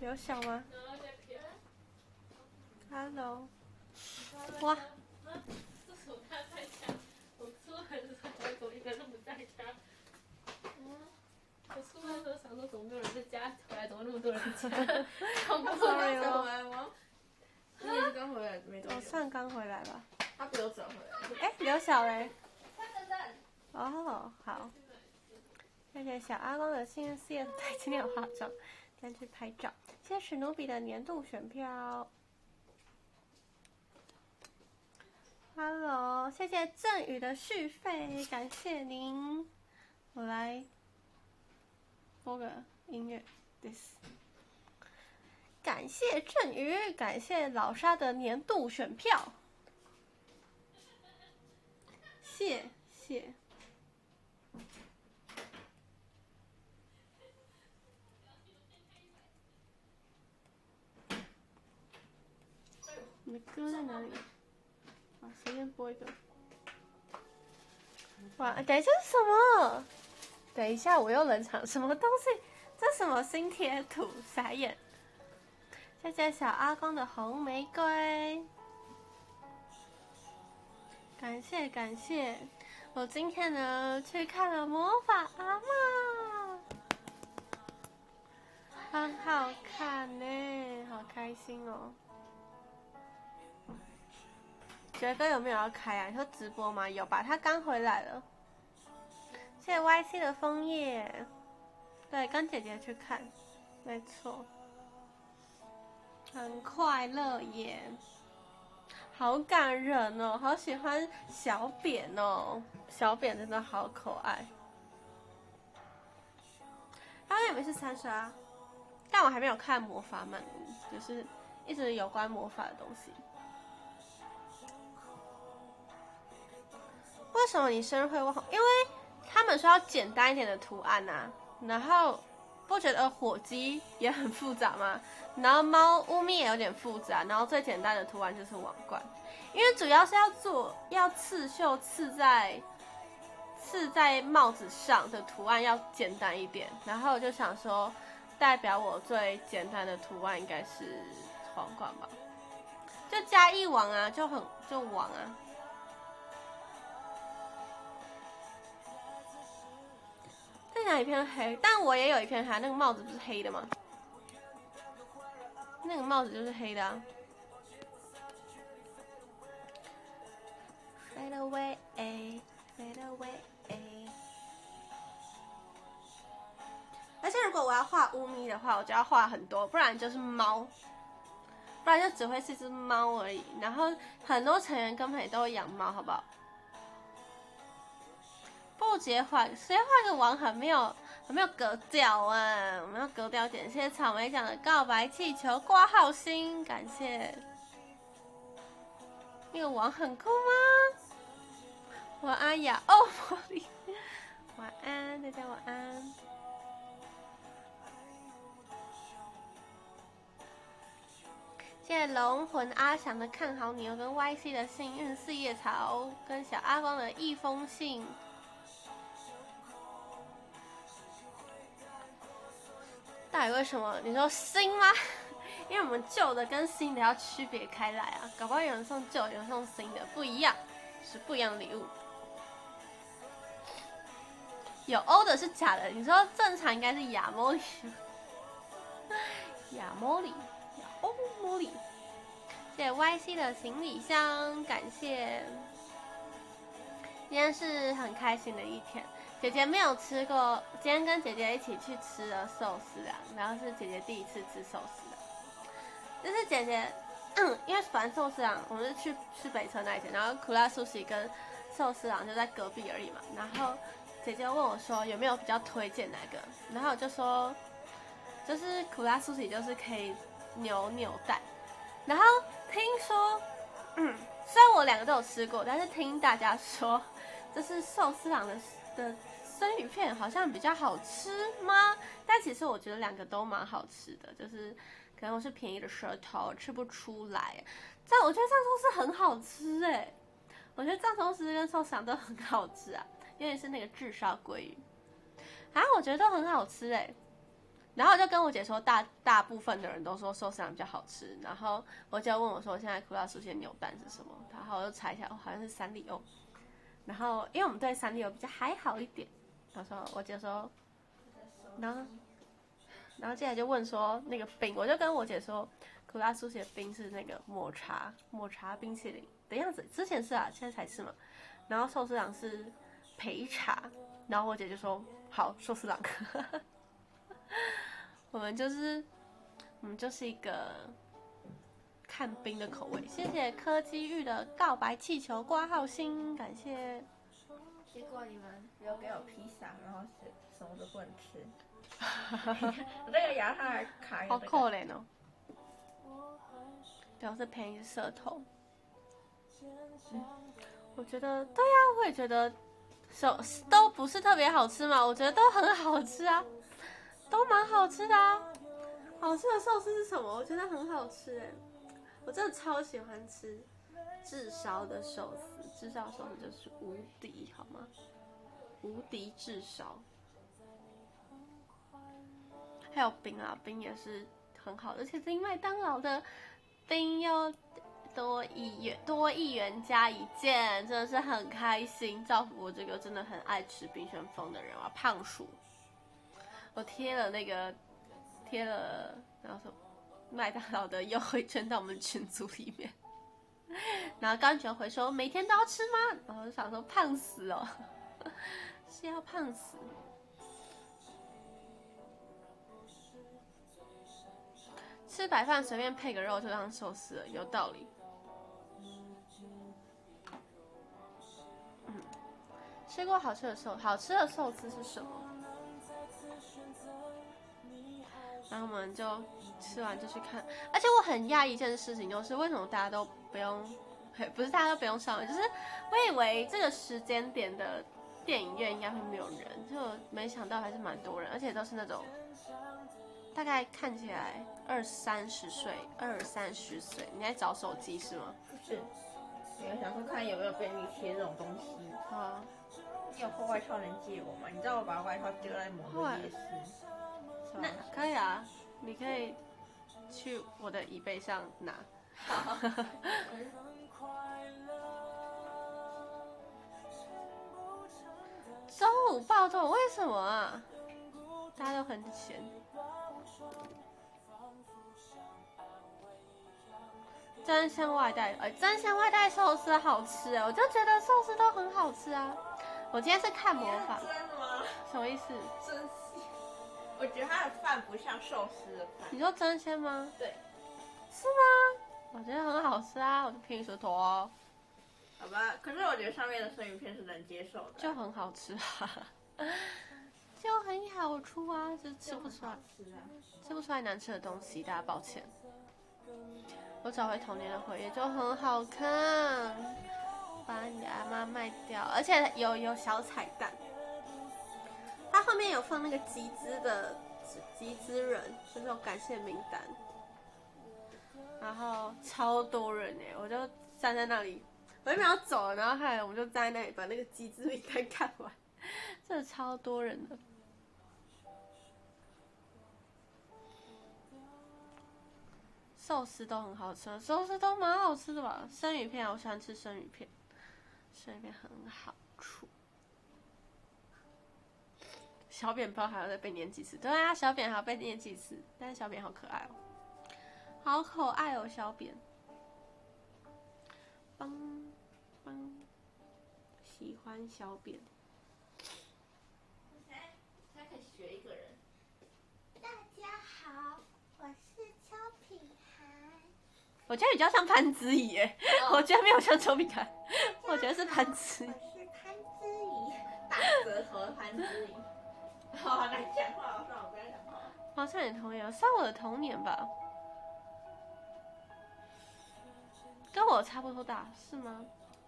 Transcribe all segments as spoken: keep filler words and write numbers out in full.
有小吗 ？Hello， 哇！ 这是我他在家，我出来的时候我怎么一个人不在家？嗯，我出来的时候想说怎么没有人在家，回来怎么那么多人在家？ 好不 sorry 回来吗？ 你也是刚回来没多久？ 我算刚回来吧。 他比我早回来。 哎，刘小嘞？哦，好。谢谢小阿公的幸运事业对，今天有化妆，今天去拍照。谢谢史努比的年度选票。Hello， 谢谢振宇的续费，感谢您。我来播个音乐 ，this。感谢振宇，感谢老沙的年度选票，谢谢。你的歌在哪里？啊，随便播一个。哇，等一下是什么？等一下我又冷场，什么东西？这什么新贴图？傻眼。谢谢小阿公的红玫瑰，感谢感谢。我今天呢去看了魔法阿嬷，很好看呢，好开心哦。杰哥有没有要开啊？你说直播吗？有吧，他刚回来了。谢谢 Y C 的枫叶，对，跟姐姐去看，没错。很快乐耶，好感人哦，好喜欢小扁哦，小扁真的好可爱。他也没是三刷，但我还没有看魔法满屋，就是一直有关魔法的东西。为什么你生日会问红？因为他们说要简单一点的图案啊，然后不觉得火鸡也很复杂吗？然后猫乌咪也有点复杂，然后最简单的图案就是王冠，因为主要是要做要刺绣刺在刺在帽子上的图案要简单一点，然后我就想说，代表我最简单的图案应该是皇冠吧，就加一王啊，就很就王啊。这哪一片黑？但我也有一片黑，那个帽子不是黑的吗？那个帽子就是黑的啊。Fade away, fade away。而且如果我要画乌咪的话，我就要画很多，不然就是猫，不然就只会是一只猫而已。然后很多成员根本也都会养猫，好不好？不结画，谁画个王很没有很没有格调啊！我们要格调点。谢谢草莓奖的告白气球挂号星，感谢。那个王很酷吗？晚安呀，哦，茉莉，晚安，大家晚安。谢谢龙魂阿翔的看好你，跟 Y C 的幸运四叶草，跟小阿光的一封信。到底为什么？你说新吗？因为我们旧的跟新的要区别开来啊，搞不好有人送旧，有人送新的，不一样，是不一样的礼物。有欧的是假的，你说正常应该是亚莫里，亚莫里，亚欧莫里。谢谢 Y C 的行李箱，感谢。今天是很开心的一天。姐姐没有吃过，今天跟姐姐一起去吃了寿司啊，然后是姐姐第一次吃寿司啊。就是姐姐，嗯，因为反正寿司郎我们是去去北车那一间，然后苦辣寿司跟寿司郎就在隔壁而已嘛。然后姐姐问我说有没有比较推荐哪个，然后我就说，就是苦辣寿司就是可以扭扭蛋，然后听说，嗯，虽然我两个都有吃过，但是听大家说，就是寿司郎的的生鱼片好像比较好吃吗？但其实我觉得两个都蛮好吃的，就是可能我是便宜的舌头吃不出来。但我觉得藏寿司很好吃哎、欸，我觉得藏寿司跟寿司郎都很好吃啊，尤其是那个炙烧鲑鱼啊，我觉得都很好吃哎、欸。 然后我就跟我姐说大，大大部分的人都说寿司郎比较好吃。然后我姐问我说，现在库拉苏西的扭蛋是什么？然后我就查一下，哦，好像是三丽鸥。然后因为我们对三丽鸥比较还好一点，然后说我姐说，然后然后接下来就问说那个冰，我就跟我姐说，库拉苏西的冰是那个抹茶抹茶冰淇淋的样子，之前是啊，现在才是嘛。然后寿司郎是焙茶，然后我姐就说好，寿司郎。我们就是我们就是一个看冰的口味。谢谢柯基玉的告白气球挂号星，感谢。 结果你们有给我披萨，然后是什么都不能吃。我这个牙套还卡一个、 好可怜哦。表示便宜舌头。嗯，我觉得对呀、啊，我也觉得，手都不是特别好吃嘛，我觉得都很好吃啊，都蛮好吃的啊。好吃的寿司是什么？我觉得很好吃哎，我真的超喜欢吃炙烧的寿司，炙烧寿司就是无敌，好吗？无敌炙烧。还有冰啊，冰也是很好，而且冰麦当劳的冰又多一元，多一元加一件，真的是很开心。造福我这个真的很爱吃冰旋风的人啊，胖鼠。我贴了那个贴了，然后说麦当劳的优惠券到我们群组里面，然后刚全回说每天都要吃吗？然后就想说胖死哦，是要胖死。吃白饭随便配个肉就当寿司了，有道理。嗯，吃过好吃的寿，好吃的寿司是什么？然后我们就吃完就去看，而且我很讶异一件事情，就是为什么大家都不用，不是大家都不用上，就是我以为这个时间点的电影院应该会没有人，就没想到还是蛮多人，而且都是那种大概看起来二三十岁、二三十岁。你在找手机是吗？ 不是，我想说看有没有便利贴这种东西。 啊， 你有破外套能借我吗？你知道我把外套丢在某个夜市。 那可以啊，你可以去我的椅背上拿。 好。 周五暴动为什么啊？大家都很闲。真香外带，哎，真香外带寿司好吃哎，我就觉得寿司都很好吃啊。我今天是看模仿。 真的吗？ 什么意思？ 真是。我觉得它的饭不像寿司的饭。 你说真鲜吗？ 对。 是吗？我觉得很好吃啊，我就拼舌头哦。 好吧，可是我觉得上面的生鱼片是能接受的。 就很好吃啊。就很好吃啊，就吃不出来， 吃啊， 吃不出来难吃的东西，大家抱歉。我找回童年的回忆，就很好看。把你的阿妈卖掉，而且有有小彩蛋。它后面有放那个集资的集资人，就是那种感谢名单。然后超多人哎，我就站在那里，我原本要走了，然后后来我们就站在那里把那个集资名单看完，真的超多人的。寿司都很好吃，寿司都蛮好吃的吧？生鱼片，我喜欢吃生鱼片，生鱼片很好吃。小扁包还要再被念几次？对啊，小扁还要被念几次？但是小扁好可爱哦，好可爱哦，小扁。邦邦，喜欢小扁。 他可以学一个人。 大家好，我是邱品涵。 我觉得比较像潘之怡耶，哦、我觉得没有像邱品涵，我觉得是潘之怡。 我是潘之怡， 大舌头的潘之怡。好难讲话，算了，我不要讲话了。 好像你童年，算我的童年吧，跟我差不多大，是吗？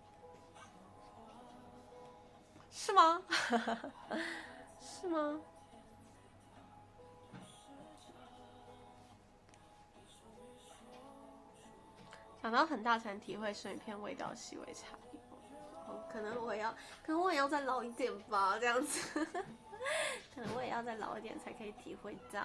是吗？是吗？长到很大才能体会生鱼片味道细微差异。哦，可能我要，可能我也要再老一点吧，这样子。 可能我也要再老一点才可以体会到。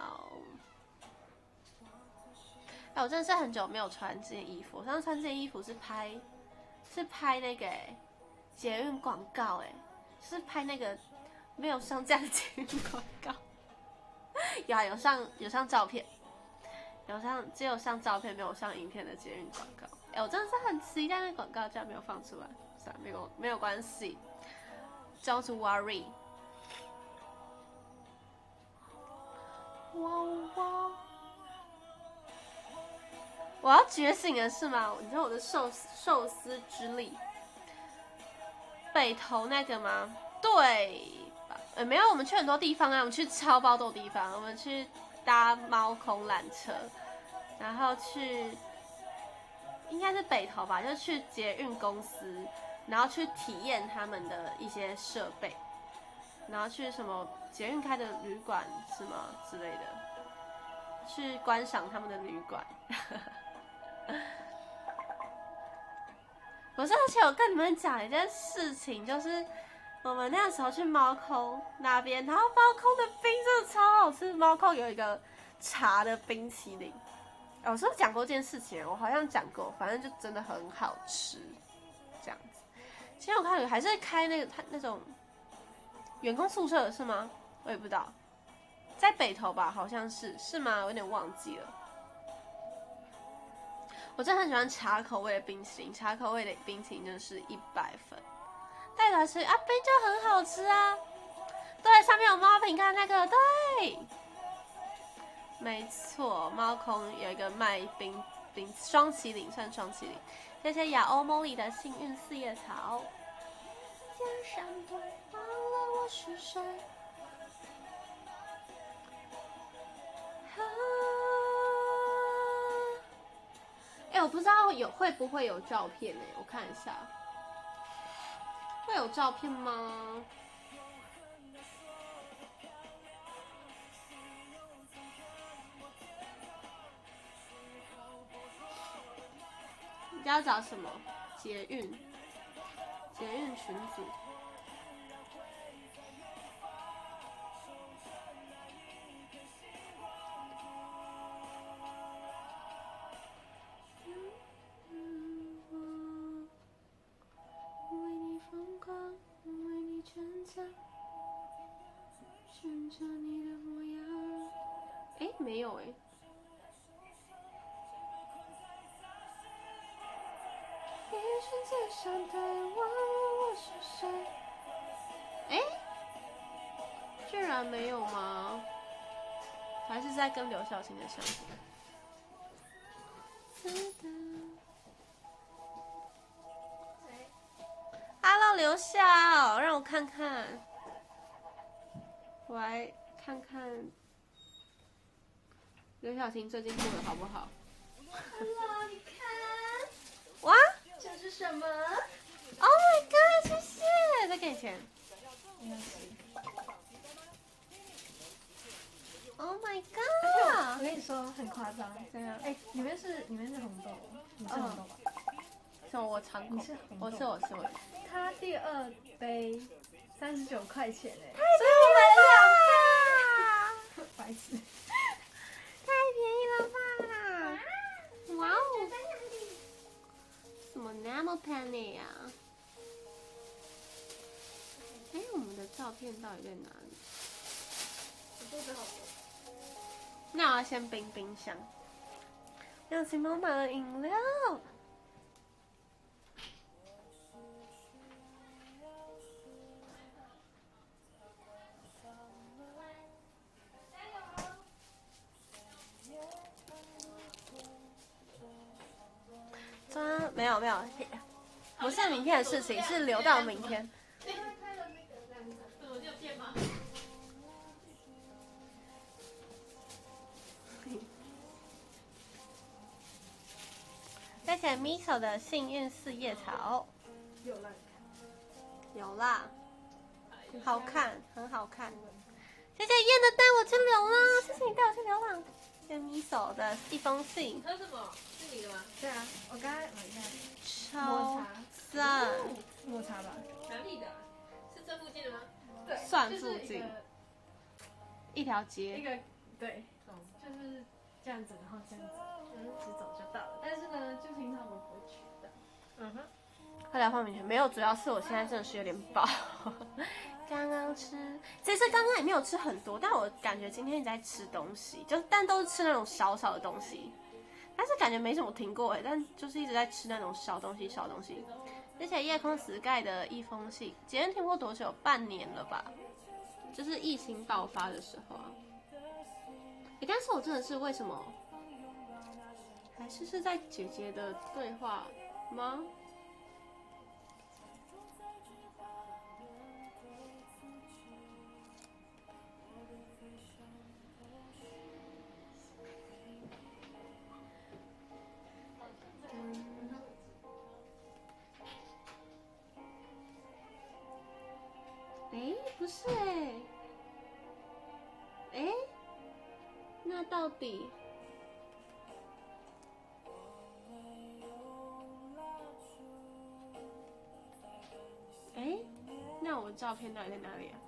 哎，我真的是很久没有穿这件衣服。我上次穿这件衣服是拍，是拍那个哎，捷运广告哎，是拍那个没有上架的捷运广告。有啊，有上有上照片，有上只有上照片没有上影片的捷运广告。哎，我真的是很期待那广告，居然没有放出来。算了，没有没有关系 ，Don't worry。哇哇！我要觉醒了是吗？你知道我的寿寿司之力，北投那个吗？对吧？呃，没有，我们去很多地方啊，我们去超爆多地方，我们去搭猫空缆车，然后去应该是北投吧，就去捷运公司，然后去体验他们的一些设备，然后去什么捷运开的旅馆是吗之类的，去观赏他们的旅馆。不是，而且我跟你们讲一件事情，就是我们那时候去猫空那边，然后猫空的冰真的超好吃。猫空有一个茶的冰淇淋，哦、我是不是讲过这件事情？我好像讲过，反正就真的很好吃，这样子。其实我看还是开那个他那种员工宿舍是吗？我也不知道，在北投吧，好像是是吗？我有点忘记了。我真的很喜欢茶口味的冰淇淋，茶口味的冰淇淋真的是一百分。带来吃啊，冰就很好吃啊。对，上面有猫饼干那个，对，没错，猫空有一个卖冰冰双麒麟，算双麒麟。谢谢亚欧梦里的幸运四叶草。天上对忘了我是谁。哎、欸，我不知道有会不会有照片呢、欸？我看一下，会有照片吗？你要找什么？捷运，捷运群组。寻找你的模样。哎，没有哎。一瞬间想对忘了我是谁。哎，居然没有吗？还是在跟刘晓庆的相片。Hello， 刘晓，让我看看。我来看看刘晓婷最近过得好不好 ？Hello， 你看， 哇， 这是什么 ？Oh my god， 谢谢，再给你钱。Oh my god！ 我跟你说很夸张， 这样， 哎，里面是里面是红豆，你是红豆吧？ 什么？我尝过。 你是红豆？ 我是我是我。 它第二杯三十九块钱哎， 所以我买了两杯。 白痴， 太便宜了吧！哇哦，怎么那么便宜呀？哎，我们的照片到底在哪里？ 肚子好饿。 那我要先冰冰箱。让晴猫买了饮料。没有没有，不是明天的事情，是留到明天。 怎么就变吗？ 谢谢 Miso 的幸运四叶草。 有啦， 有啦，好看，很好看。谢谢燕的带我去流浪，谢谢你带我去流浪。谢谢 Miso 的一封信。 喝什么？是你的吗？ 对啊，我刚才买一下。 超赞！ 抹茶吧？ 哪里的？是这附近的吗？ 对， 算附近。 一条一街。 个对，就是这样子，然后这样子，嗯，直走就到了。但是呢，就平常我们不会去的。 嗯哼。喝聊泡面没有，主要是我现在真的是有点饱。刚刚吃，其实刚刚也没有吃很多，但我感觉今天一直在吃东西，就但都是吃那种小小的东西，但是感觉没怎么停过哎，但就是一直在吃那种小东西小东西。而且夜空死盖的一封信，今天停过多久？半年了吧？就是疫情爆发的时候啊。欸，但是我真的是为什么？还是是在姐姐的对话吗？哎，不是哎，哎，那到底？哎，那我照片到底在哪里啊？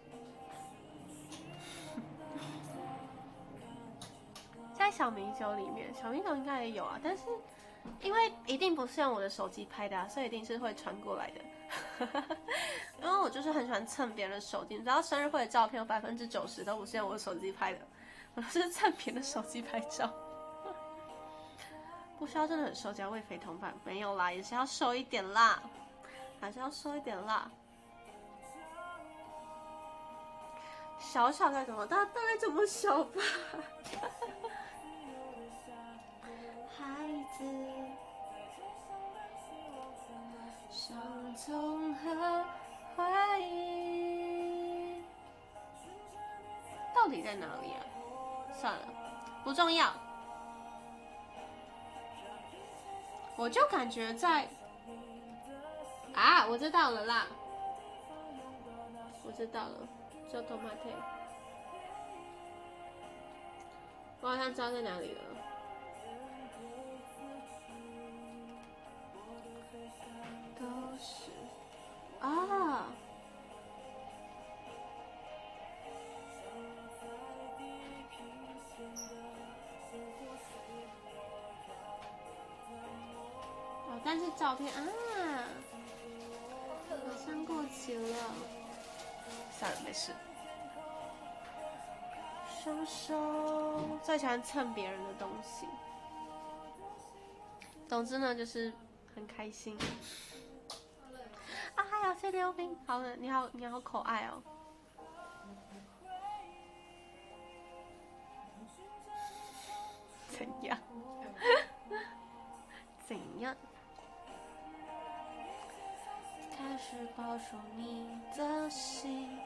在小米酒里面，小米酒应该也有啊，但是因为一定不是用我的手机拍的啊，所以一定是会传过来的。因为我就是很喜欢蹭别人的手机，你知道生日会的照片有百分之九十都不是用我的手机拍的，我都是蹭别人的手机拍照。不需要真的很瘦，只要喂肥同伴，没有啦，也是要瘦一点啦，还是要瘦一点啦。小小该怎么大，大概怎么小吧。孩子，伤痛和回忆，到底在哪里啊？算了，不重要。我就感觉在啊，我知道了啦，我知道了，叫 tomate， 我好像知道在哪里了。都是啊，哦，但是照片啊，马上过期了，算了，没事。双手最喜欢蹭别人的东西。总之呢，就是很开心。啊，还有飞溜冰，好了，你好，你好可爱哦。怎样？怎样？开始保守你的心。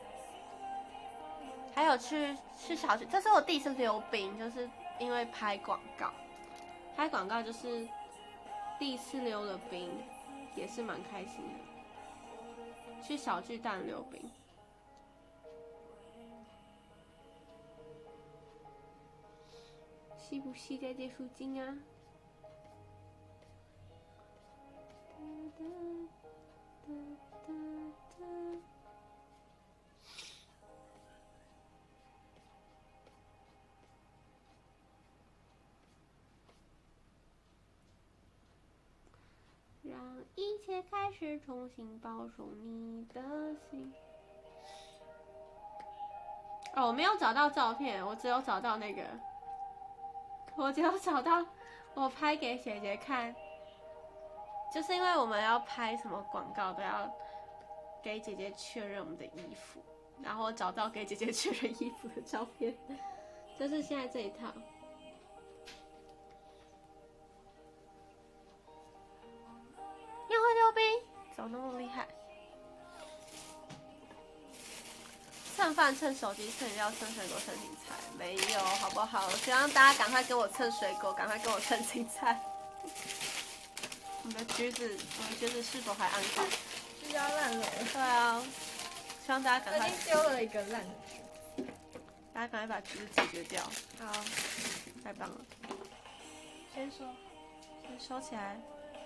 还有去去小区，这是我第一次溜冰，就是因为拍广告，拍广告就是第一次溜了冰，也是蛮开心的。去小巨蛋溜冰，是不是在这附近啊？让一切开始重新保守你的心。哦，我没有找到照片，我只有找到那个，我只有找到我拍给姐姐看，就是因为我们要拍什么广告都要给姐姐确认我们的衣服，然后我找到给姐姐确认衣服的照片，就是现在这一套。你会溜冰？怎么那么厉害？蹭饭、蹭手机、蹭饮料、蹭水果、蹭青菜，没有好不好？我希望大家赶快给我蹭水果，赶快给我蹭青菜。我们的橘子，我们的橘子是否还安好？ 橘子要烂了。 对啊，希望大家赶快。 我已经丢了一个烂的橘子， 大家赶快把橘子解决掉。 好， 太棒了。 先说， 先收起来。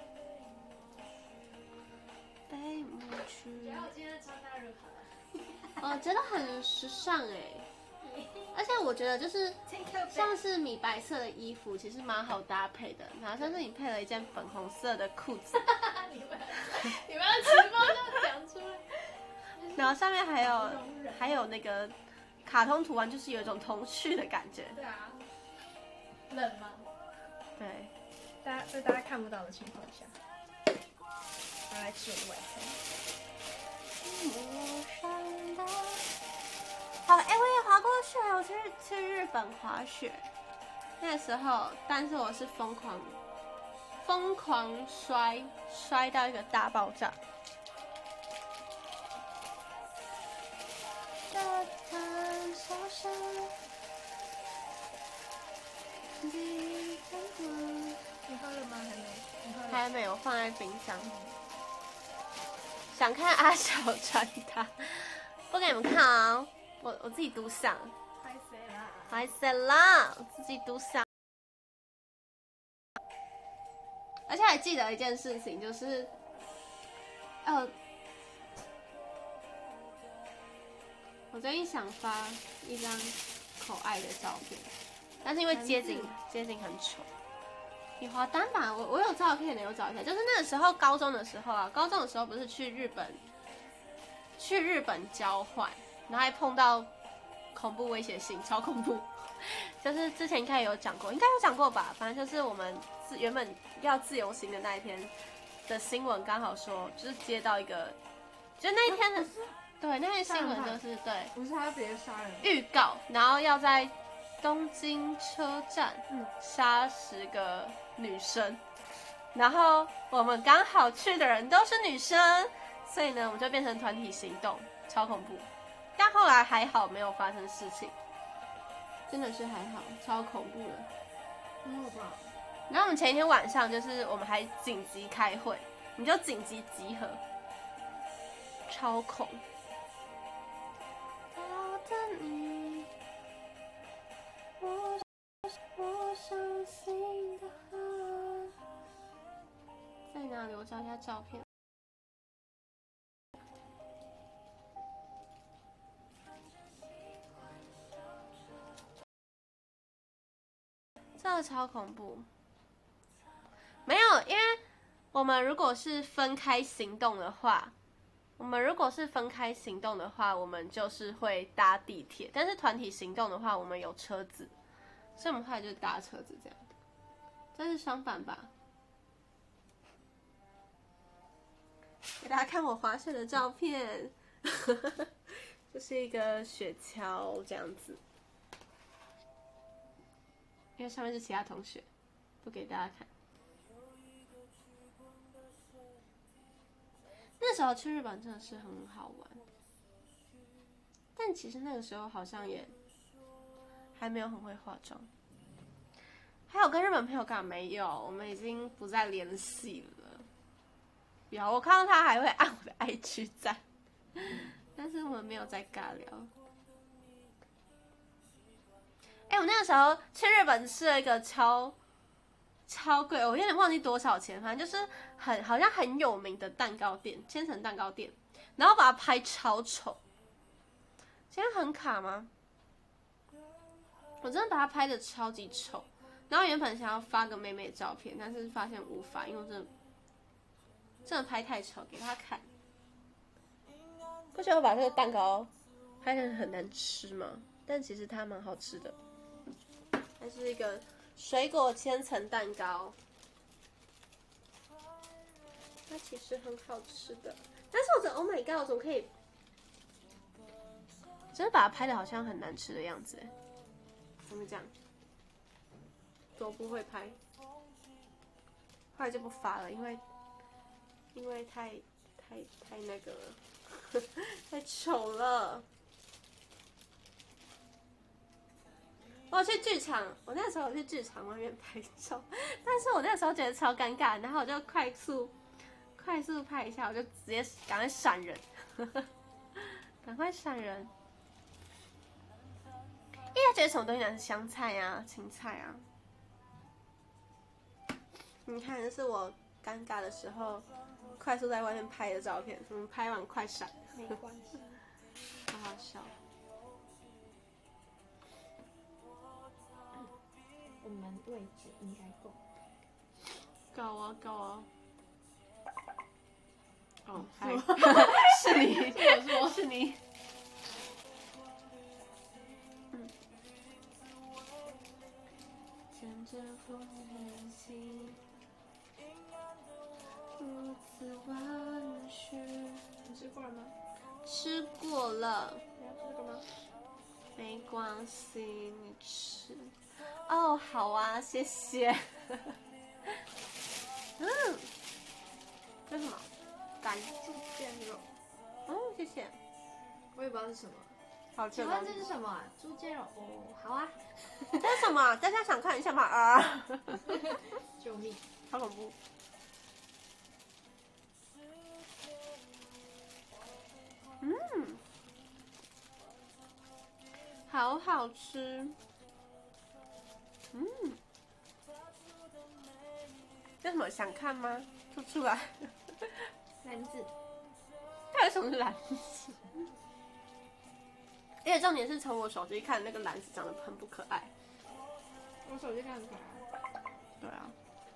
被抹去。 觉得我今天穿大热跑了。 哦，真的很时尚哎。 嗯， 而且我觉得就是像是米白色的衣服，其实蛮好搭配的。然后像是你配了一件粉红色的裤子， 你们你们要直播就讲出来。 然后上面还有还有那个卡通图案，就是有一种童趣的感觉。 对啊，冷吗？ 对， 大家在大家看不到的情况下，我来吃我的晚餐。 好，哎、我也滑过雪，我去去日本滑雪，那个时候，但是我是疯狂疯狂摔，摔到一个大爆炸。 你喝了吗？还没。你喝了？ 还没有，放在冰箱。想看阿小穿搭，不给你们看啊，我我自己独享。 拍谁啦？ 拍谁啦？我自己独享。而且还记得一件事情，就是，呃，我最近想发一张可爱的照片，但是因为街景街景很丑。你滑单吧，我我有照片的，有找一下。就是那个时候高中的时候啊，高中的时候不是去日本，去日本交换，然后还碰到恐怖威胁性，超恐怖。就是之前应该有讲过，应该有讲过吧？反正就是我们自原本要自由行的那一天的新闻，刚好说就是接到一个，就那一天的，对，那天新闻就是对， 不是他直接杀人。 预告，然后要在东京车站杀十个女生，然后我们刚好去的人都是女生，所以呢，我们就变成团体行动，超恐怖。但后来还好，没有发生事情，真的是还好，超恐怖的。 没有吧？ 然后我们前一天晚上就是我们还紧急开会，你就紧急集合，超恐。我我相信的很。在哪里？我找一下照片。真的超恐怖。没有，因为我们如果是分开行动的话，我们如果是分开行动的话，我们就是会搭地铁。但是团体行动的话，我们有车子，所以我们后来就是搭车子这样。这是相反吧？给大家看我滑雪的照片，这是一个雪橇这样子。因为上面是其他同学，不给大家看。那时候去日本真的是很好玩，但其实那个时候好像也还没有很会化妆。还有跟日本朋友干嘛没有？我们已经不再联系了。有，我看到他还会按我的 I G 赞，但是我们没有再尬聊。哎、欸，我那个时候去日本吃了一个超超贵，我有点忘记多少钱，反正就是很好像很有名的蛋糕店，千层蛋糕店，然后把它拍超丑。今天很卡吗？我真的把它拍的超级丑，然后原本想要发个美美照片，但是发现无法，因为我真的真的拍太丑给他看。不觉得我把这个蛋糕拍得很难吃吗？但其实它蛮好吃的。它是一个水果千层蛋糕，它其实很好吃的。但是我觉得 ，Oh my god， 我怎么可以，真的把它拍的好像很难吃的样子？怎么讲？多不会拍，后来就不发了，因为因为太太太那个了，太丑了。我去剧场，我那时候去剧场外面拍照，但是我那时候觉得超尴尬，然后我就快速快速拍一下，我就直接赶快闪人，赶快闪人。因为他觉得什么东西难吃，香菜啊、青菜啊。你看，这是我尴尬的时候，快速在外面拍的照片，我们拍完快闪， 没关系， 好好笑。 我们位置应该够。 够啊够啊。哦，嗨，是你， 是我是你。嗯。乘着风远行，如此温煦。 你吃过了吗？ 吃过了。 你要吃这个吗？ 没关系，你吃。哦，好啊，谢谢。嗯，这是什么？干猪肩肉。 哦，谢谢。 我也不知道是什么。 好吃的东西。 请问这是什么啊？猪肩肉。哦，好啊。 这是什么？大家想看一下吗？啊！ 救命！ 好恐怖。嗯，好好吃。嗯，这什么？想看吗？说出来。 篮子。 到底什么是篮子？而且重点是从我手机看那个篮子长得很不可爱。 我手机看很可爱。 对啊。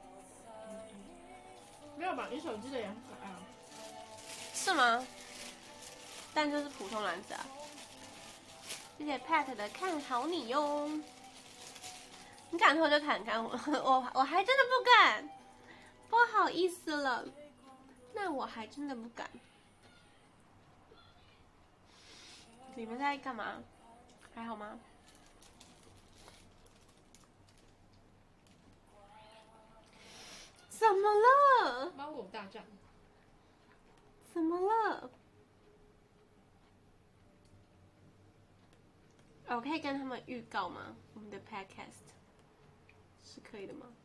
没有吧？你手机的也很可爱啊。 是吗？但就是普通篮子啊。谢谢 Pat 的看好你哟。你敢脱就看看我，我我还真的不敢，不好意思了。那我还真的不敢。你们在干嘛？还好吗？怎么了？ 猫狗大战。 怎么了？哦，我可以跟他们预告吗？我们的 podcast 是可以的吗？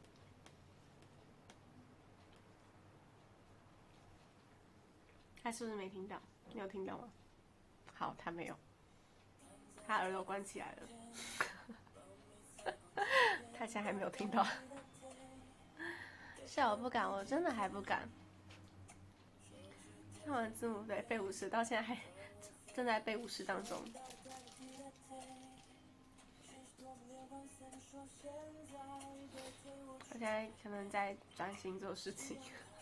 他是不是没听到？你有听到吗？好，他没有，他耳朵关起来了，他现在还没有听到。是我不敢，我真的还不敢。看完字母对背五十，到现在还正在背五十当中。我现在可能在专心做事情，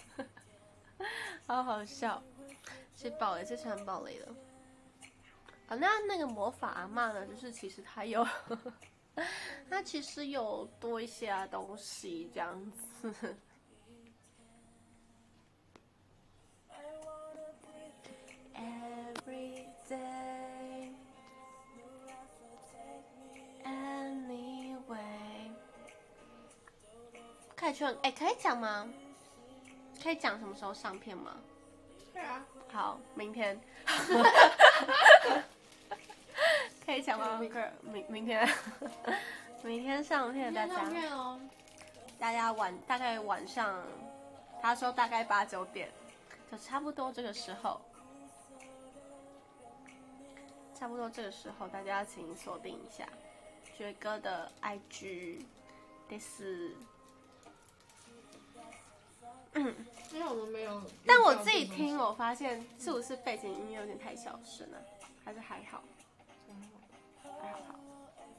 好好笑。是爆雷，这次很爆雷了。啊，那那个魔法阿嬷呢？就是其实它有，它其实有多一些东西这样子。Every day, anyway。可以去，哎，可以讲吗？可以讲什么时候上片吗？ 对啊。 好，明天。可以讲吗？明明天，明天上片，大家。 上片哦。 大家晚大概晚上，他说大概八九点，就差不多这个时候。差不多这个时候，大家请锁定一下爵哥的 I G， 这是。嗯， 因为我们没有。 但我自己听，我发现是不是背景音乐有点太小声了？还是还好？还好好。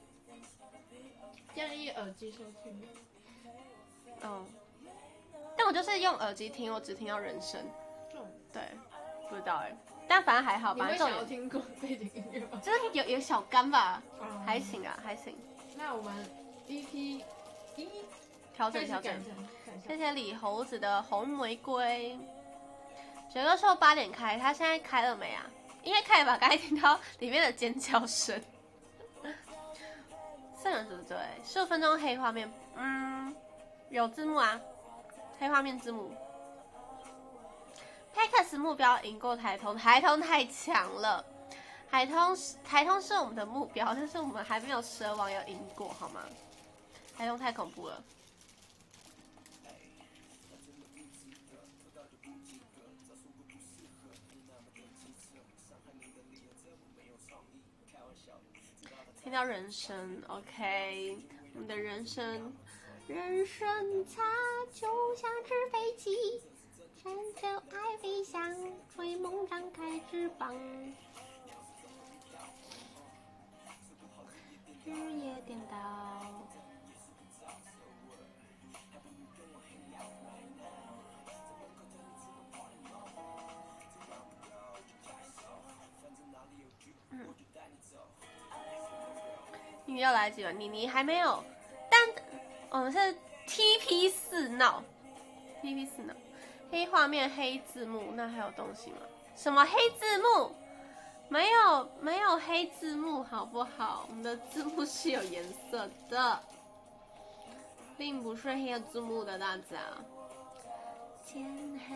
建议耳机收听。 嗯，但我就是用耳机听，我只听到人声。对，不知道哎、欸，但反正还好。 你会想要听过背景音乐吗？ 就是有有小干吧，嗯、还行啊，还行。 那我们 E P 一调整调整。谢谢李猴子的红玫瑰。雪哥说八点开，他现在开了没啊？应该开了吧？刚才听到里面的尖叫声。四人组对，十五分钟黑画面，嗯，有字幕啊，黑画面字幕。Pex 目标赢过台通，台通太强了，台通台通是我们的目标，但是我们还没有蛇王有赢过，好吗？台通太恐怖了。听到人声 ，OK， 我们的人声，人生它就像只飞机，乘着爱飞翔，追梦张开翅膀，日夜颠倒。 你又来几轮？妮妮还没有，但我们是 T P 四闹 ，T P 四闹，黑画面黑字幕，那还有东西吗？什么黑字幕？没有没有黑字幕好不好？我们的字幕是有颜色的，并不是黑字幕的大家。天黑。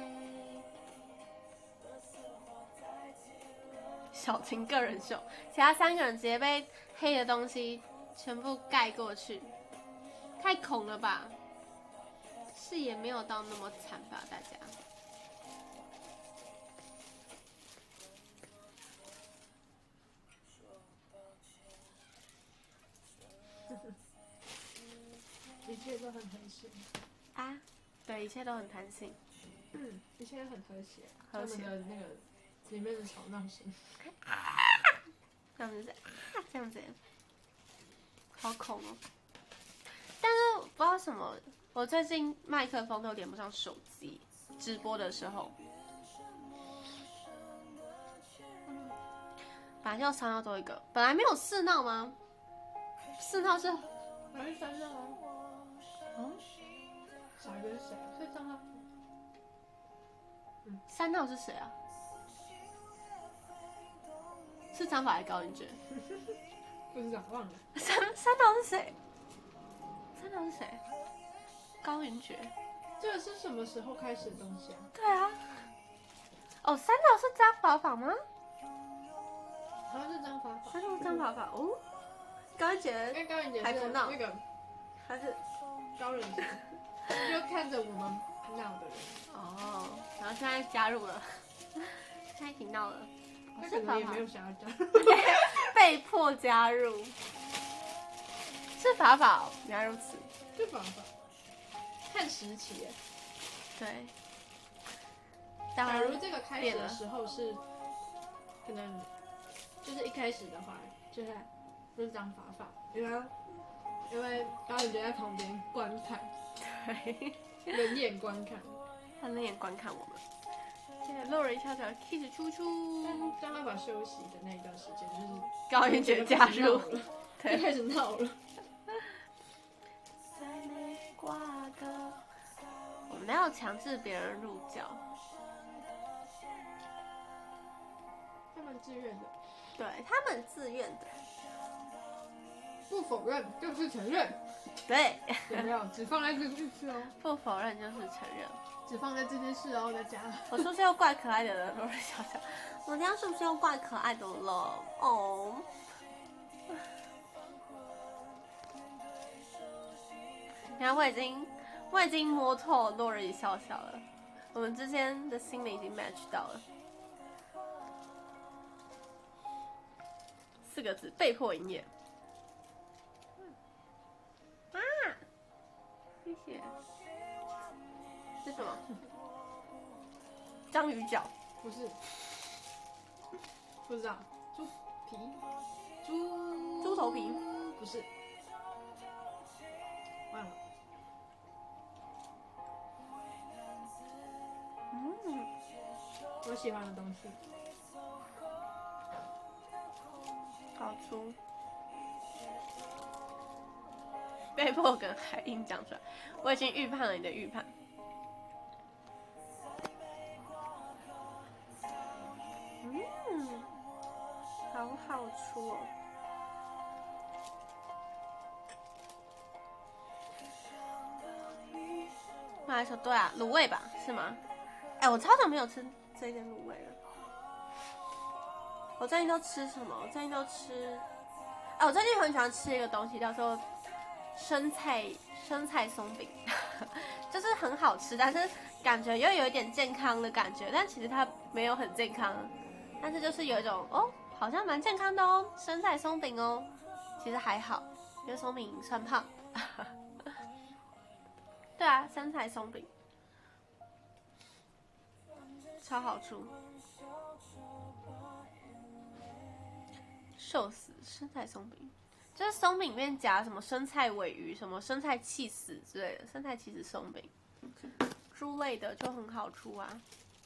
小晴个人秀，其他三个人直接被黑的东西全部盖过去，太恐了吧？视野没有到那么惨吧，大家。 一切都很和谐啊，对，一切都很弹性。 嗯，一切很和谐。 和谐他们的那个里面的吵闹声。 这样子，啊，这样子，好恐哦！但是不知道什么，我最近麦克风都连不上手机，直播的时候。本来就三闹多一个，本来没有四闹吗？四闹是还是三闹啊？ 哦， 傻哥是谁？是张浩。 嗯，三闹是谁啊？是张法还是高云娟？ 不知道，忘了。 三三闹是谁？三闹是谁？高云爵。 这个是什么时候开始的东西啊？ 对啊。哦，三闹是张法法吗？ 好像是张法法。 三闹是张法法哦。高云爵。 因为高云姐还不闹那个， 还是高人杰，就看着我们闹的人。 哦，然后现在加入了，现在一起闹了。 他可能也没有想要加入， 被迫加入。是法法哦，原来如此。 是法法。看时期耶。 对。 假如这个开始的时候是，可能就是一开始的话，就是就是张法法，因为因为高人杰在旁边观看， 对， 冷眼观看， 他冷眼观看我们。现在露了一下脚 ，kiss 出出。 张法法休息的那一段时间，就是高云爵加入， 对，开始闹了。 我们要强制别人入教。 他们自愿的。 对他们自愿的。 不否认就是承认。 对。 有没有？只放在这件事哦。 不否认就是承认。 只放在这件事哦，大家。 我是不是又怪可爱的了？罗瑞小小，我今天是不是又怪可爱的了？哦。你看，我已经我已经摸透洛瑞笑笑了，我们之间的心灵已经 match 到了。四个字，被迫营业。啊，谢谢。是什么？章鱼脚？ 不是，不知道。猪皮？猪？ 猪头皮？ 不是。忘了。 嗯， 我喜欢的东西。 好粗。被迫跟海英讲出来，我已经预判了你的预判。嗯，好好粗哦。马来说对啊，卤味吧，是吗？哎、欸，我超久没有吃这一间卤味了。我最近都吃什么？我最近都吃，哎、欸，我最近很喜欢吃一个东西，叫做生菜生菜松饼，就是很好吃，但是感觉又有一点健康的感觉，但其实它没有很健康，但是就是有一种哦，好像蛮健康的哦，生菜松饼哦，其实还好，因为松饼算胖。对啊，生菜松饼超好吃。寿司生菜松饼，就是松饼里面夹什么生菜尾鱼、什么生菜起司之类的，生菜起司松饼，猪类的就很好吃啊，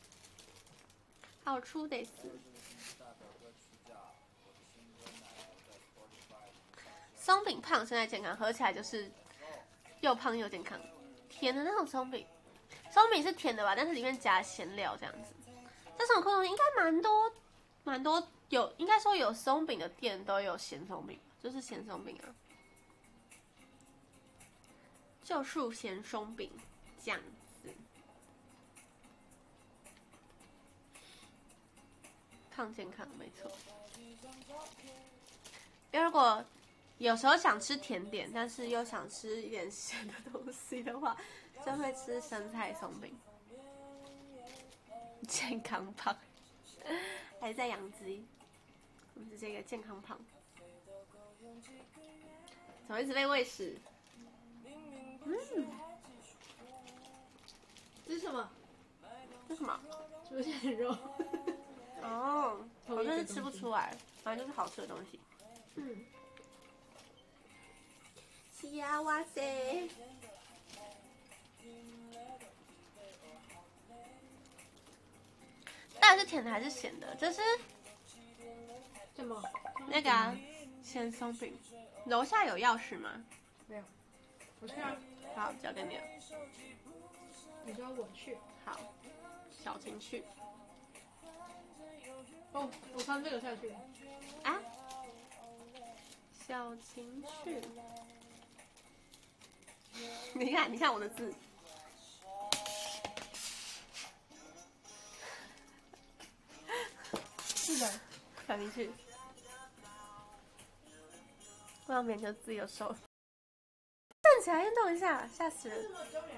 好吃的是。 松饼胖身材健康，合起来就是又胖又健康。甜的那种松饼，松饼是甜的吧？但是里面夹咸料这样子。这种口东西应该蛮多，蛮多有，应该说有松饼的店都有咸松饼，就是咸松饼啊。就是咸松饼这样子，胖健康没错。因为如果有时候想吃甜点，但是又想吃一点咸的东西的话，就会吃生菜松饼。健康胖，还在养鸡，我们是这个健康胖，怎么一直被喂食？嗯， 这是什么？ 这是什么？ 出现肉。 哦，我真是吃不出来，反正就是好吃的东西。 嗯。 幸哇塞！到底是甜的还是咸的？这是什么？ 那个啊，咸松饼。楼下有钥匙吗？ 没有。我去啊。 好，交给你了。 你说我去。 好，小晴去。 哦，我穿这个下去。 啊？小晴去。你看，你看我的字。 是的， 放进去。外面就自由手。站起来运动一下，吓死人！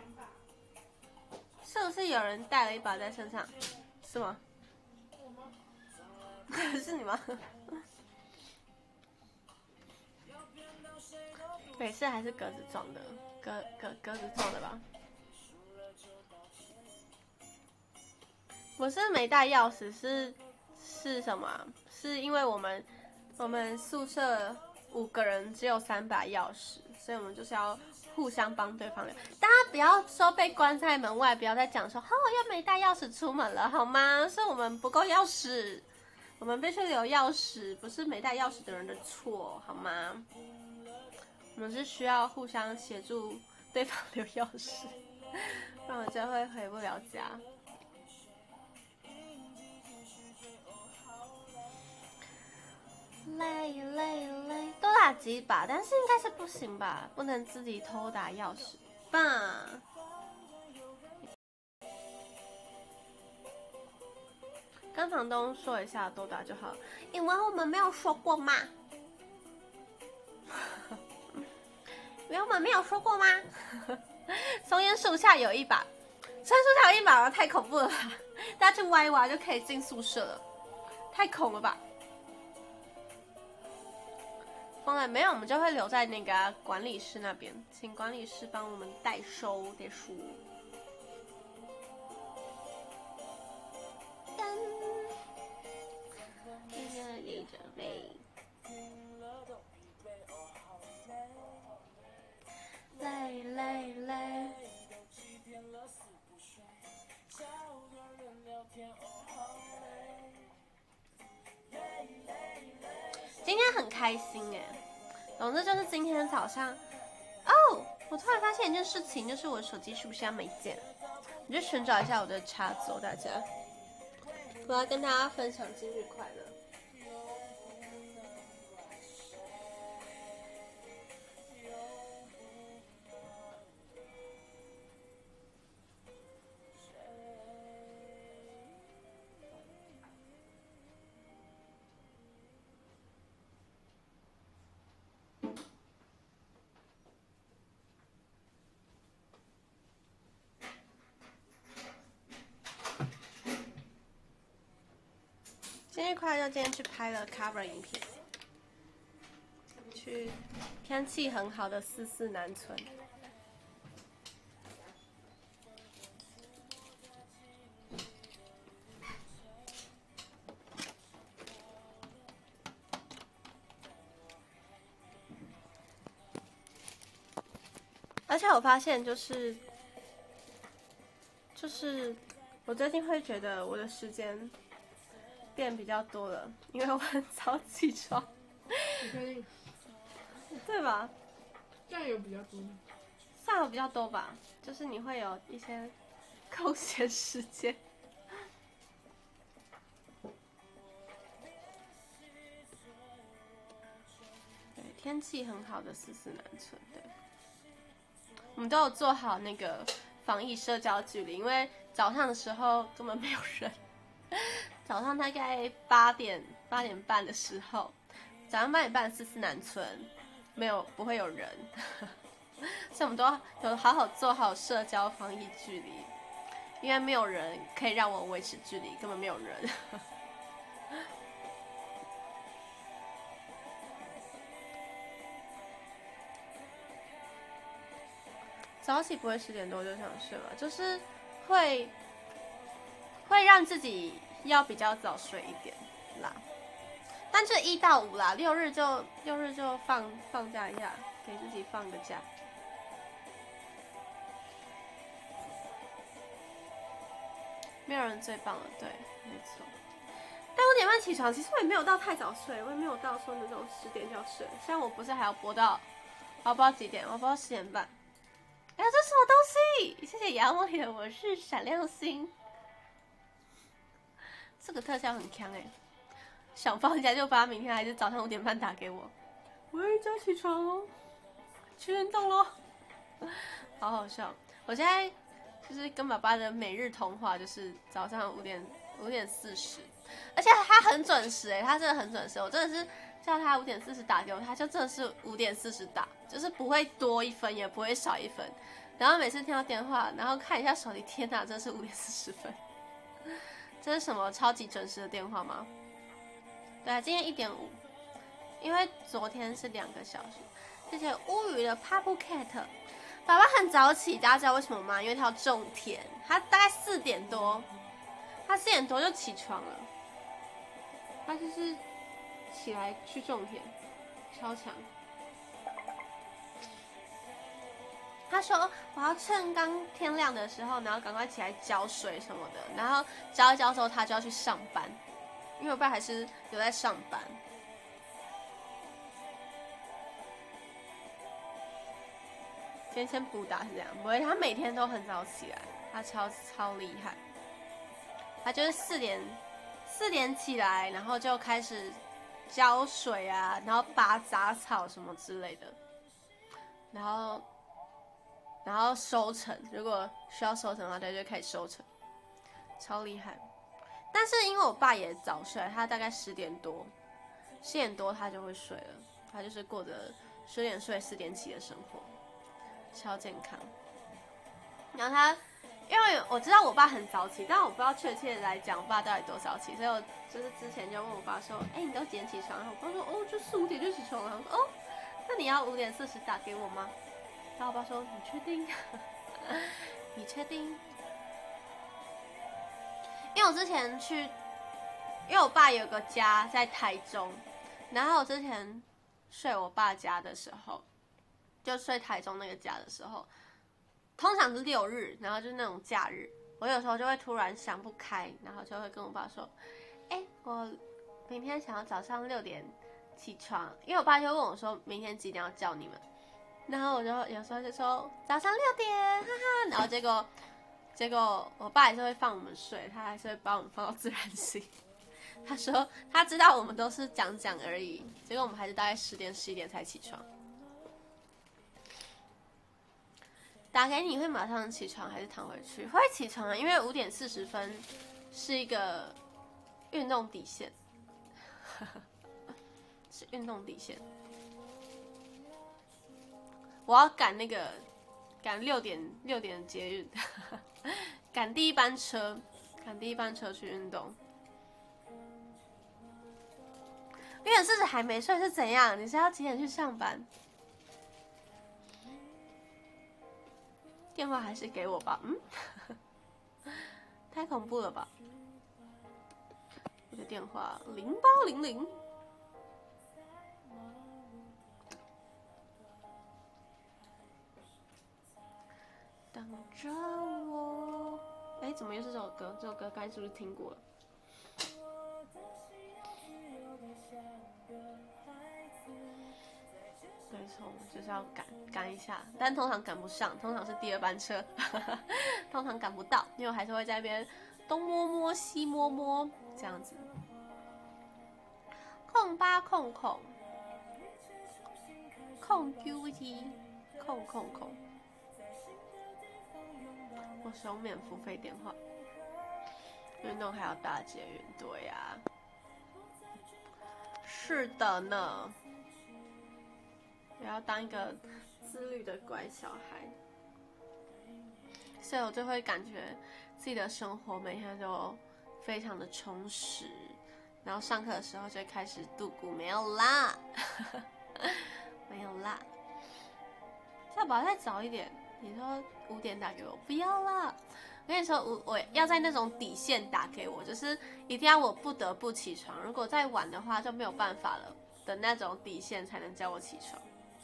是不是有人带了一把在身上？是吗？ 我吗？ 是你吗？美式还是格子状的，格格格子状的吧？我是没带钥匙，是是什么啊？是因为我们我们宿舍五个人只有三把钥匙，所以我们就是要互相帮对方留。大家不要说被关在门外，不要再讲说哦又没带钥匙出门了，好吗？是我们不够钥匙，我们必须留钥匙，不是没带钥匙的人的错，好吗？我们是需要互相协助对方留钥匙，不然我就会回不了家。累累累，多打几把，但是应该是不行吧？不能自己偷打钥匙吧？跟房东说一下，多打就好，因为我们没有说过嘛。因为我们没有说过吗？松烟树下有一把，松烟树下有一把，太恐怖了吧！大家去挖一挖就可以进宿舍了，太恐了吧！疯了没有？我们就会留在那个、啊、管理室那边，请管理室帮我们代收点书。噔，这个也准备。累累累。今天很开心哎，总之就是今天早上，哦，我突然发现一件事情，就是我的手机是不是要没电？我就寻找一下我的插座，大家，我要跟大家分享今日快乐。今日快乐今天去拍了 cover 影片，去天气很好的四四南村。而且我发现就是就是我最近会觉得我的时间变比较多了，因为我很早起床。 你确定？ 对吧？ 酱油比较多， 酱油比较多吧，就是你会有一些空闲时间。对，天气很好的四四南村，对，我们都有做好那个防疫社交距离，因为早上的时候根本没有人。早上大概八点八点半的时候，早上八点半四四南村没有不会有人，所以我们都有好好做好社交防疫距离，因为没有人可以让我维持距离，根本没有人。早起不会十点多就想睡嘛，就是会会让自己要比较早睡一点啦。但这一到五啦，六日就六日就放放假一下，给自己放个假。没有人最棒了，对，没错。但五点半起床，其实我也没有到太早睡，我也没有到说那种十点就要睡。虽然我不是还要播到，我不知道几点，我播到十点半。哎呀，这是什么东西？谢谢杨伟的，我是闪亮星。这个特效很强哎！想放假就把明天还是早上五点半打给我。喂，叫起床哦，去运动咯。好好笑！我现在就是跟爸爸的每日通话，就是早上五点五点四十，而且他很准时哎，他真的很准时。我真的是叫他五点四十打给我，他就真的是五点四十打，就是不会多一分，也不会少一分。然后每次听到电话，然后看一下手机，天哪，真的是五点四十分。这是什么超级准时的电话吗？对啊，今天一点五，因为昨天是两个小时。谢谢乌鱼的 Papu Cat， 爸爸很早起，大家知道为什么吗？因为他要种田，他大概四点多，他四点多就起床了，他就是起来去种田，超强。他说我要趁刚天亮的时候，然后赶快起来浇水什么的，然后浇一浇之后他就要去上班，因为我爸还是有在上班。今天先补打是这样，不会，他每天都很早起来，他超超厉害。他就是四点四点起来，然后就开始浇水啊，然后拔杂草什么之类的，然后。然后收成，如果需要收成的话，他就开始收成，超厉害。但是因为我爸也早睡，他大概十点多，十点多他就会睡了，他就是过着十点睡四点起的生活，超健康。然后他，因为我知道我爸很早起，但我不知道确切来讲我爸到底多早起，所以我就是之前就问我爸说，哎，你都几点起床？然后我爸说，哦，就四五点就起床了。我说，哦，那你要五点四十打给我吗？然后我爸说：“你确定？你确定？”因为我之前去，因为我爸有个家在台中，然后我之前睡我爸家的时候，就睡台中那个家的时候，通常是六日，然后就是那种假日，我有时候就会突然想不开，然后就会跟我爸说：“哎，我明天想要早上六点起床。”因为我爸就问我说：“明天几点要叫你们？”然后我就有时候就说早上六点，哈哈。然后结果，结果我爸还是会放我们睡，他还是会把我们放到自然醒。他说他知道我们都是讲讲而已，结果我们还是大概十点十一点才起床。打给你会马上起床还是躺回去？会起床啊，因为五点四十分是一个运动底线，是运动底线。我要赶那个赶六点六点的捷运，赶第一班车，赶第一班车去运动。五点四十还没睡是怎样？你是要几点去上班？电话还是给我吧，嗯，太恐怖了吧！我的电话零八零零。等着我，哎，怎么又是这首歌？这首歌刚才是不是听过了？对， 冲，就是要赶赶一下，但通常赶不上，通常是第二班车，通常赶不到，因为我还是会在那边东摸摸西摸摸这样子。控八控控控 Q T 控控控，我使用免付费电话，运动还要搭捷运，对呀、啊，是的呢，也要当一个自律的乖小孩，所以我就会感觉自己的生活每天都非常的充实。然后上课的时候就开始度过，没有啦，没有啦。要不要再早一点？你说五点打给我，不要啦。我跟你说，我我要在那种底线打给我，就是一定要我不得不起床，如果再晚的话就没有办法了的那种底线才能叫我起床。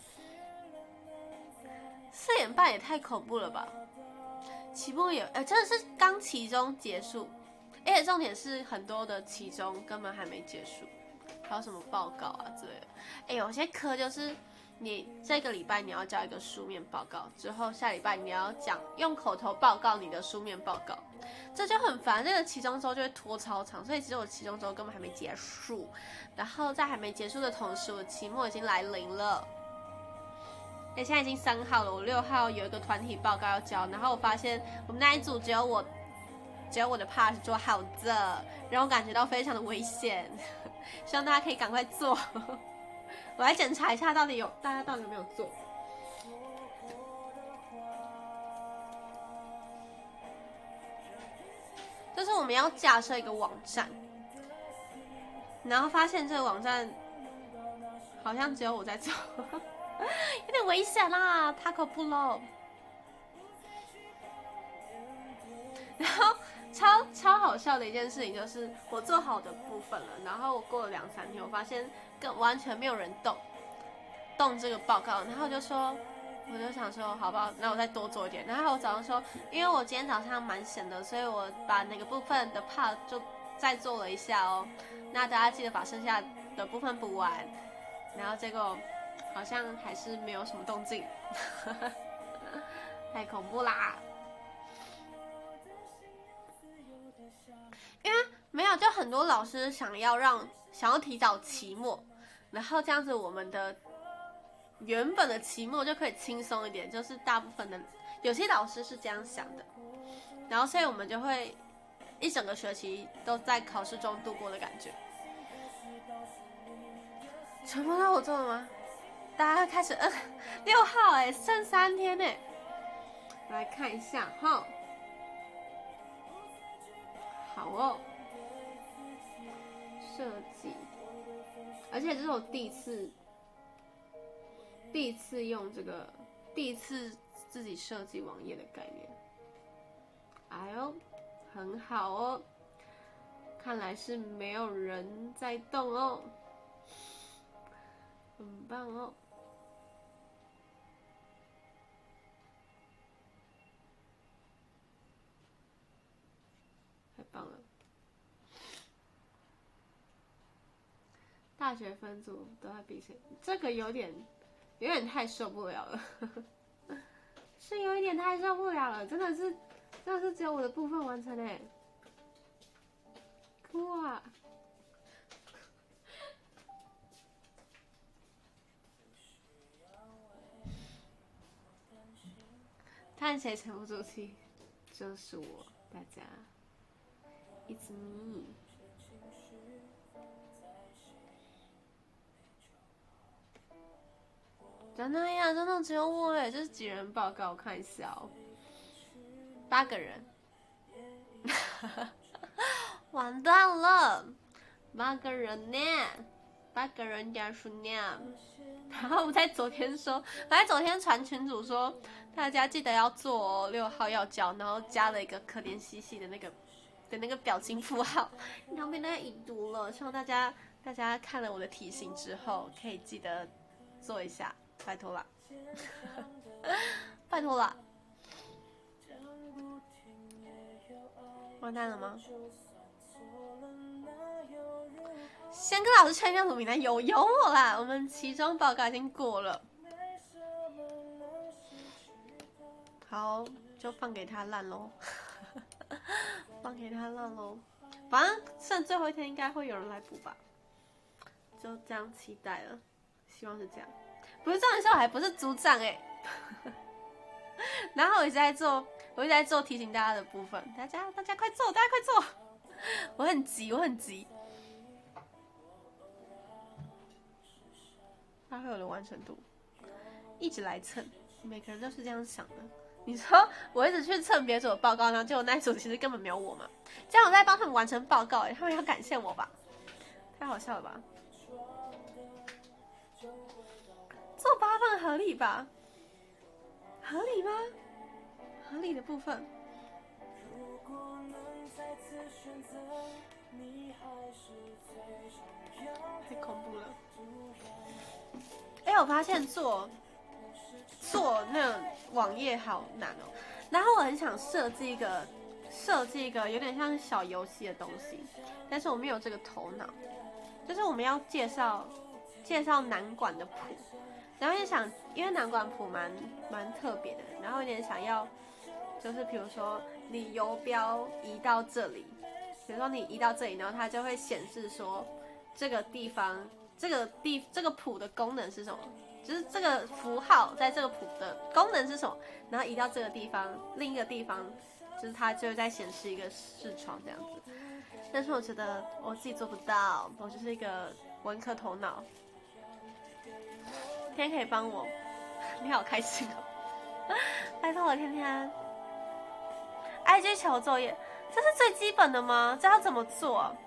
四点半也太恐怖了吧？期末也，呃，真的是刚期中结束。而且重点是很多的期中根本还没结束，还有什么报告啊之类的。哎，有些科就是你这个礼拜你要交一个书面报告，之后下礼拜你要讲用口头报告你的书面报告，这就很烦。这个期中周就会拖超长，所以其实我期中周根本还没结束。然后在还没结束的同时，我期末已经来临了。哎，现在已经三号了，我六号有一个团体报告要交，然后我发现我们那一组只有我。只有我的 part 做好的，让我感觉到非常的危险，希望大家可以赶快做。我来检查一下，到底有大家到底有没有做。就是我们要架设一个网站，然后发现这个网站好像只有我在做，有点危险啦，塔可不喽。然后。超超好笑的一件事情就是，我做好的部分了，然后我过了两三天，我发现更完全没有人动动这个报告，然后我就说，我就想说，好不好，那我再多做一点。然后我早上说，因为我今天早上蛮闲的，所以我把那个部分的 part 就再做了一下哦。那大家记得把剩下的部分补完。然后结果好像还是没有什么动静，太恐怖啦！因为没有，就很多老师想要让想要提早期末，然后这样子我们的原本的期末就可以轻松一点。就是大部分的有些老师是这样想的，然后所以我们就会一整个学期都在考试中度过的感觉。全部都我做了吗？大家开始嗯，六号哎，剩三天哎，来看一下哈。好哦，设计，而且这是我第一次，第一次用这个，第一次自己设计网页的概念。哎呦，很好哦，看来是没有人在动哦，很棒哦。太棒了！大学分组都在比谁？这个有点，有点太受不了了，是有一点太受不了了，真的是，真的是只有我的部分完成哎，哭啊！看谁沉不住气，就是我，大家。It's me。真的呀，真的只有我哎！这是几人报告？我看一下哦，八个人，完蛋了，八个人呢，八个人家数呢。然后我在昨天说，我在昨天传群组说，大家记得要做哦，六号要交，然后加了一个可怜兮兮的那个。的那个表情符号，然后被大家已读了，希望大家大家看了我的提醒之后，可以记得做一下，拜托啦，拜托啦，完蛋了吗？先跟老师确认名单，有有我啦，我们期中报告已经过了， 好，就放给他烂喽，放给他烂喽。反正剩最后一天应该会有人来补吧，就这样期待了，希望是这样。不是重点是我还不是组长哎、欸，然后我一直在做，我一直在做提醒大家的部分，大家大家快做，大家快做，我很急，我很急。发挥我的完成度，一直来蹭，每个人都是这样想的。你说我一直去蹭别组的报告，然后结果那一组其实根本没有我嘛？这样我在帮他们完成报告，哎，他们要感谢我吧？太好笑了吧？做八份合理吧？合理吗？合理的部分。太恐怖了！哎、欸，我发现做做那种网页好难哦。然后我很想设计一个设计一个有点像小游戏的东西，但是我没有这个头脑。就是我们要介绍介绍南管的谱，然后也想，因为南管谱蛮蛮特别的，然后有点想要，就是比如说你游标移到这里，比如说你移到这里，然后它就会显示说这个地方。这个地这个谱的功能是什么？就是这个符号在这个谱的功能是什么？然后移到这个地方，另一个地方，就是它就会再显示一个视窗这样子。但是我觉得我自己做不到，我就是一个文科头脑。天天可以帮我，你好开心哦！拜托我天天。I G 求作业，这是最基本的吗？这要怎么做啊？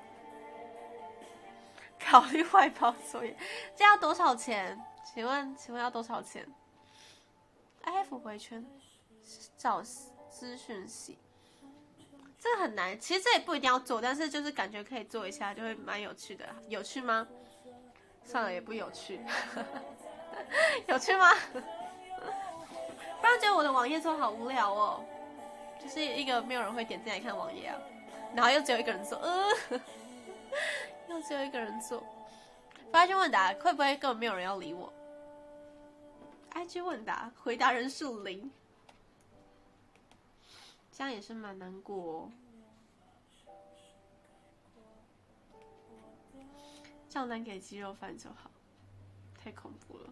考虑外包作业，这要多少钱？请问，请问要多少钱 ？I F 回圈找资讯系，这个很难。其实这也不一定要做，但是就是感觉可以做一下，就会蛮有趣的。有趣吗？算了，也不有趣。有趣吗？不然觉得我的网页做好无聊哦，就是一个没有人会点进来看网页啊，然后又只有一个人做，呃。又只有一个人做，发现问答会不会根本没有人要理我 ？I G 问答回答人数零，这样也是蛮难过哦。账单给鸡肉饭就好，太恐怖了。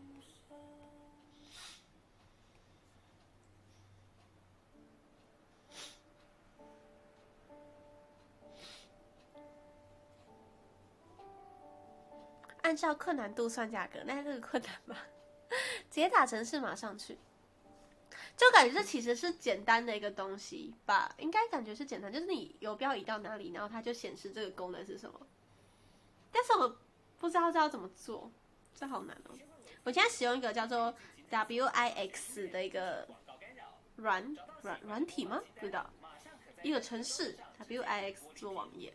按照困难度算价格，那这个困难吗？直接打程式马上去，就感觉这其实是简单的一个东西吧，应该感觉是简单，就是你游标移到哪里，然后它就显示这个功能是什么。但是我不知道这要怎么做，这好难哦。我现在使用一个叫做 W I X 的一个软软软体吗？不知道，一个程式 W I X 做网页。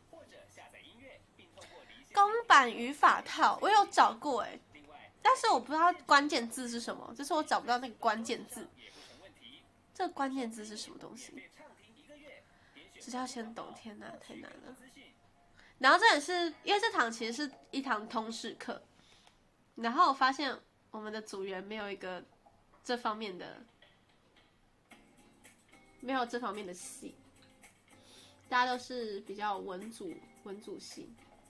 公版语法套我有找过哎，但是我不知道关键字是什么，就是我找不到那个关键字。这个关键字是什么东西？这要先懂，天哪，太难了。然后这也是因为这堂其实是一堂通识课，然后我发现我们的组员没有一个这方面的，没有这方面的系，大家都是比较文组文组系。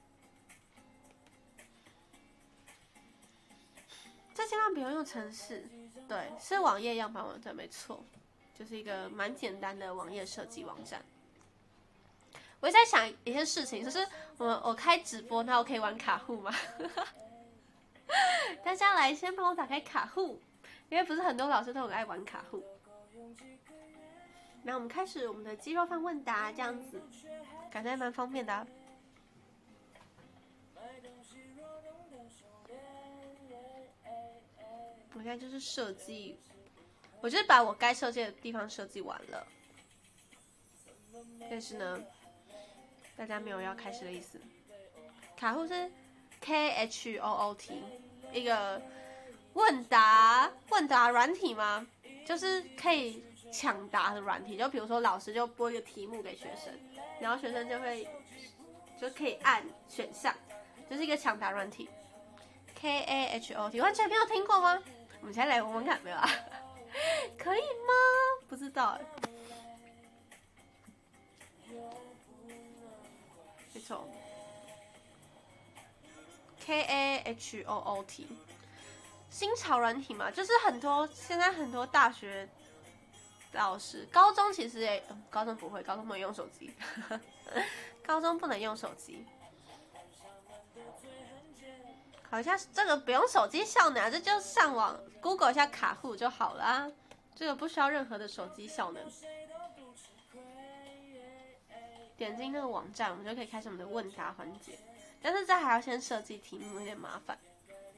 这千万不用用程式，对，是网页样板网站，没错，就是一个蛮简单的网页设计网站。我在想一件事情，就是我我开直播，那我可以玩卡户吗？大家来先帮我打开卡户，因为不是很多老师都很爱玩卡户。那我们开始我们的鸡肉饭问答，这样子感觉还蛮方便的、啊。我现在就是设计，我就是把我该设计的地方设计完了，但是呢，大家没有要开始的意思。卡户是 K H O O T， 一个问答问答软体吗？就是可以抢答的软体，就比如说老师就播一个题目给学生，然后学生就会就可以按选项，就是一个抢答软体。K A H O T 完全没有听过吗？我们现在来玩玩看，没有啊？可以吗？ 不知道哎。没错 ，K A H O O T， 新潮软体嘛，就是很多现在很多大学老师，高中其实也，嗯、高中不会，高中不能用手机，高中不能用手机。考一下这个不用手机效能，这就上网 Google 一下卡户就好了啊，这个不需要任何的手机效能。点进那个网站，我们就可以开始我们的问答环节。但是这还要先设计题目，有点麻烦。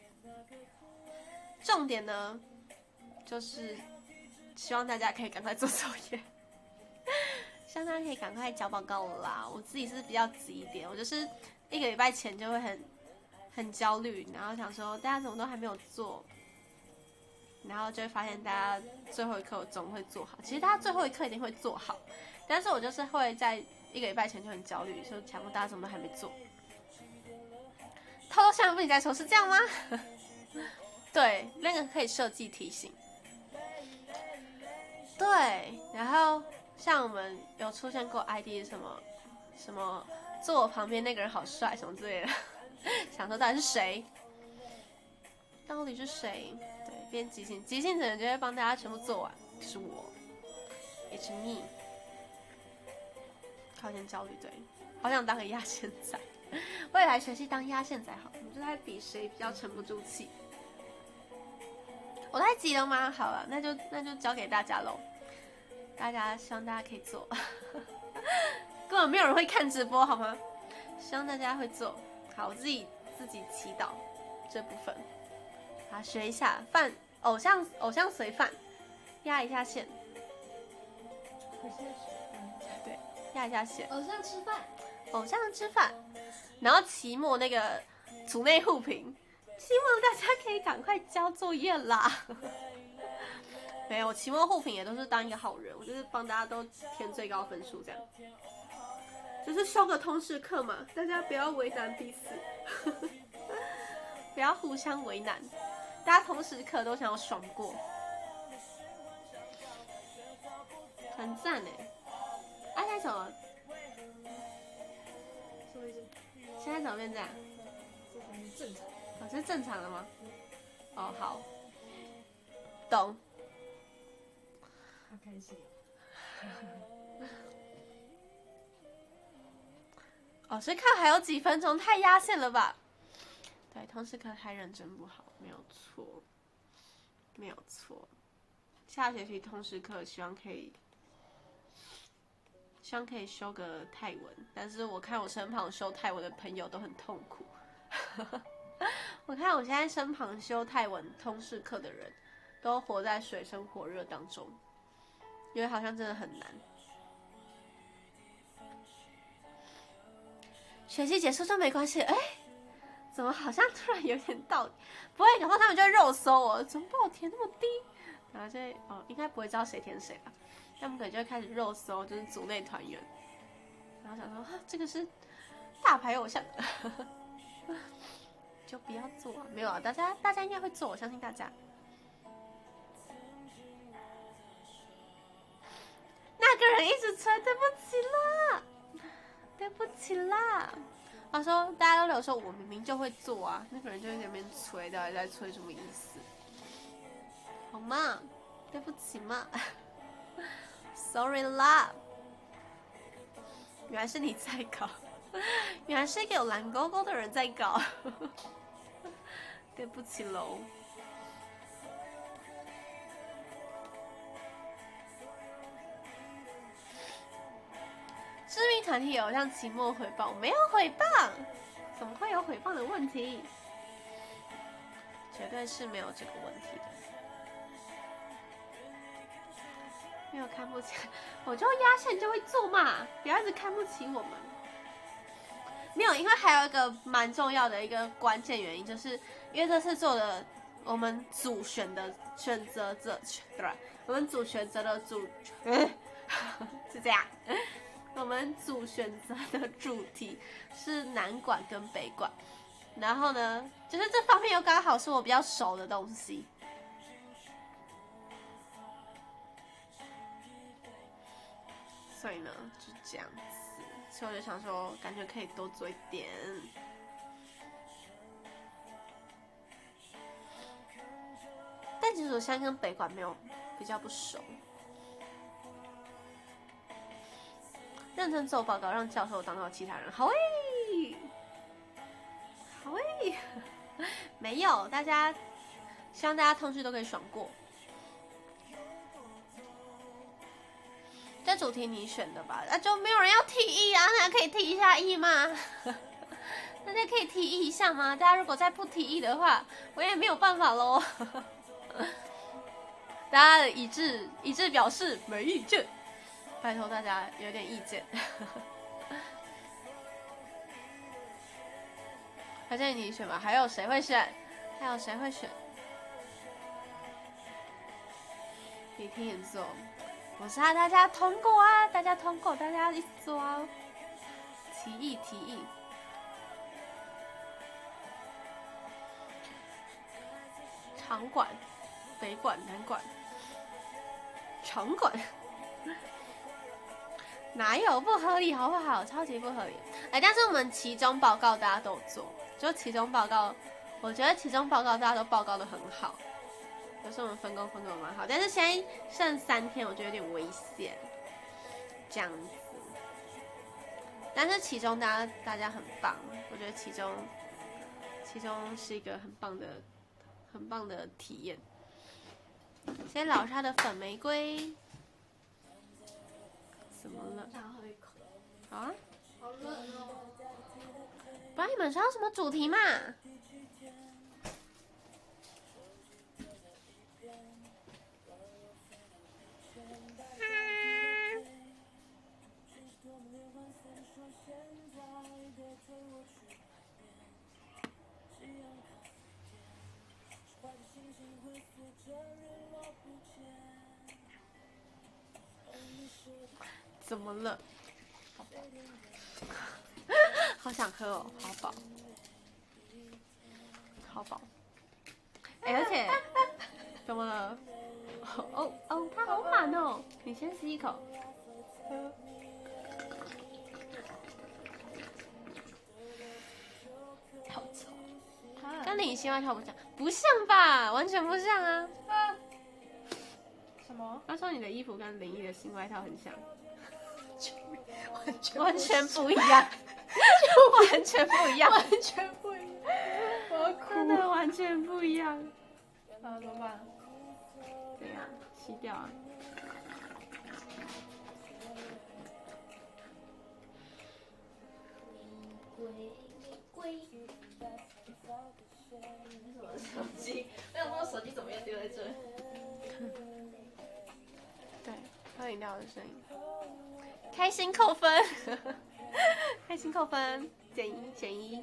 重点呢，就是希望大家可以赶快做作业，希望大家可以赶快交报告了啦。我自己是比较急一点，我就是一个礼拜前就会很很焦虑，然后想说大家怎么都还没有做，然后就会发现大家最后一刻总会做好。其实大家最后一刻一定会做好，但是我就是会在一个礼拜前就很焦虑，就想说大家怎么都还没做。偷偷项目你在说是这样吗？对，那个可以设计提醒。对，然后像我们有出现过 I D 什么什么坐我旁边那个人好帅什么之类的，想说到底是谁？到底是谁？对，变即兴，即兴的人就会帮大家全部做完，就是我 ，It's me。好点焦虑，对，好想当个压线仔。未来学习当压线仔好，我们就在比谁比较沉不住气。我太急了吗？好了，那就那就交给大家喽。大家希望大家可以做，根本没有人会看直播好吗？希望大家会做好，我自己自己祈祷这部分。好，学一下饭偶像偶像随饭，压一下线。对，压一下线。 偶像吃饭。 偶像吃饭，然后期末那个组内互评，希望大家可以赶快交作业啦。没有，期末互评也都是当一个好人，我就是帮大家都填最高分数这样。就是修个通识课嘛，大家不要为难彼此，不要互相为难，大家通识课都想要爽过，很赞哎！哎，那什么？现在怎么变这样？ 这才是正常。 哦，这是正常的吗？哦，好，懂。 好开心。 哦，所以看还有几分钟，太压线了吧？对，通识课太认真不好，没有错，没有错。下学期通识课希望可以。希望可以修个泰文，但是我看我身旁修泰文的朋友都很痛苦。我看我现在身旁修泰文通识课的人，都活在水深火热当中，因为好像真的很难。学期结束就没关系，哎，怎么好像突然有点道理？不会，然后他们就会肉搜我，怎么把我填那么低？然后就会哦，应该不会知道谁填谁吧？他们可能就会开始肉搜，就是组内团员，然后想说，啊，这个是大牌偶像，就不要做啊，没有啊，大家大家应该会做，我相信大家。那个人一直催，对不起啦，对不起啦。他说大家都有说，我明明就会做啊，那个人就在那边催，到底在催什么意思？好嘛，对不起嘛。Sorry 啦，原来是你在搞，原来是一个有蓝勾勾的人在搞，对不起喽。知名团体偶像期末回报，没有回谤，怎么会有回谤的问题？绝对是没有这个问题的。没有看不起，我就压线就会做嘛，不要一直看不起我们。没有，因为还有一个蛮重要的一个关键原因，就是因为这次做的我们组选的选择者，对吧？我们组选择的主，嗯、是这样。我们组选择的主题是南管跟北管，然后呢，就是这方面又刚好是我比较熟的东西。 所以呢，就这样子。所以我就想说，感觉可以多做一点。但其实我现在跟北管没有比较不熟。认真做报告，让教授当到其他人。好诶，好诶，没有，大家希望大家通识都可以爽过。这主题你选的吧？啊，就没有人要提议啊？大家可以提一下议吗？大家可以提议一下吗？大家如果再不提议的话，我也没有办法喽。大家的一致一致表示没意见，拜托大家有点意见。还是你选吧？还有谁会选？还有谁会选？你听人做，不是啊，大家通过啊，大家通过，大家一起做啊。提议提议。场馆、北馆、南馆、场馆，哪有不合理好不好？超级不合理。哎，但是我们期中报告大家都有做，就期中报告，我觉得期中报告大家都报告的很好，就是我们分工分工蛮好。但是现在剩三天，我觉得有点危险，这样子。但是期中大家大家很棒，我觉得期中期中是一个很棒的。很棒的体验。先老沙的粉玫瑰，怎么了？ 想喝一口。 啊？ 好冷哦。 不然你们知道什么主题嘛？怎么了？好想喝哦，好饱，好饱。哎、欸，而且怎么了？哦哦，它好满哦！你先吸一口。 好臭。 跟林心外套不像，不像吧？完全不像啊！啊什么？ 他说你的衣服跟林毅的新外套很像。 完全完全不一样，完全不一样， 完全不一样，我要哭， 真的完全不一样。 啊，怎么办？ 怎样？吸掉啊！ 龟龟，这是我的手机，我想说手机怎么又丢在这？ 对，喝饮料的声音。开心扣分，开心扣分，减一减一。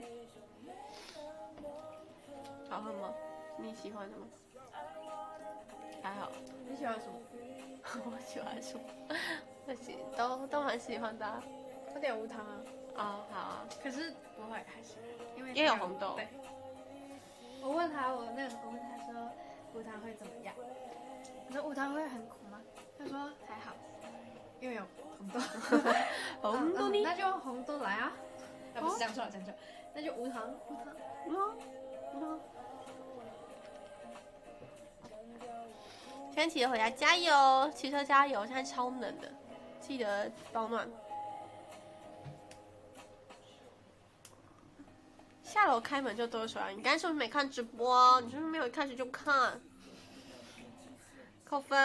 好喝吗？你喜欢的吗？还好。 你喜欢什么？ 我喜欢什么？我喜都都蛮喜欢的、啊。 喝点无糖啊。 哦，好啊。 可是不会，还是因为也有红豆。 对。我问他，我那个我问他说无糖会怎么样？我说无糖会很苦吗？他说还好，因为有红豆。 红豆泥、 嗯嗯，那就红豆来啊！那、啊、不是讲错了，讲错了，那就无糖，无糖， 嗯，无糖。先骑车回家，加油！骑车加油！现在超冷的，记得保暖。下楼开门就多手啊！你刚才是不是没看直播？你是不是没有一开始就看？扣分，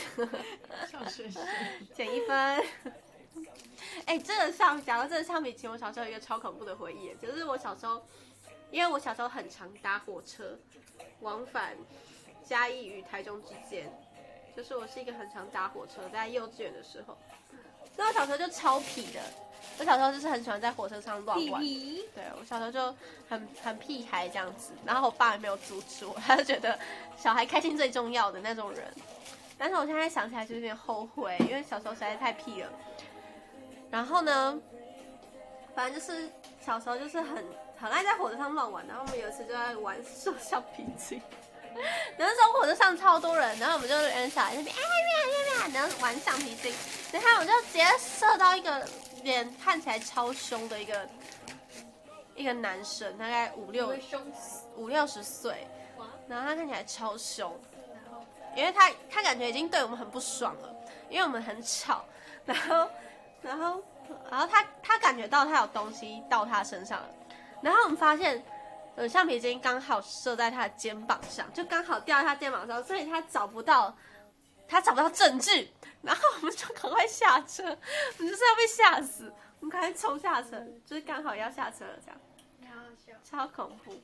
减一分。哎、欸，这个上讲到这个相比起我小时候有一个超恐怖的回忆，就是我小时候，因为我小时候很常搭火车往返嘉义与台中之间，就是我是一个很常搭火车，在幼稚园的时候，所以我小时候就超痞的。我小时候就是很喜欢在火车上乱玩，对我小时候就很很屁孩这样子，然后我爸也没有阻止我，他就觉得小孩开心最重要的那种人。但是我现在想起来就有点后悔，因为小时候实在太屁了。然后呢，反正就是小时候就是很很爱在火车上乱玩，然后我们有一次就在玩射橡皮筋，那时候火车上超多人，然后我们就人小孩那边哎呀呀呀，然后玩橡皮筋。 等一下我就直接射到一个脸看起来超凶的一个一个男生，大概五六五六十岁，然后他看起来超凶，因为他他感觉已经对我们很不爽了，因为我们很吵，然后然后然后他他感觉到他有东西到他身上了，然后我们发现。呃，橡皮筋刚好射在他的肩膀上，就刚好掉在他肩膀上，所以他找不到，他找不到证据，然后我们就赶快下车，我们就是要被吓死，我们赶快冲下车，就是刚好要下车了，这样， 好好笑， 超恐怖。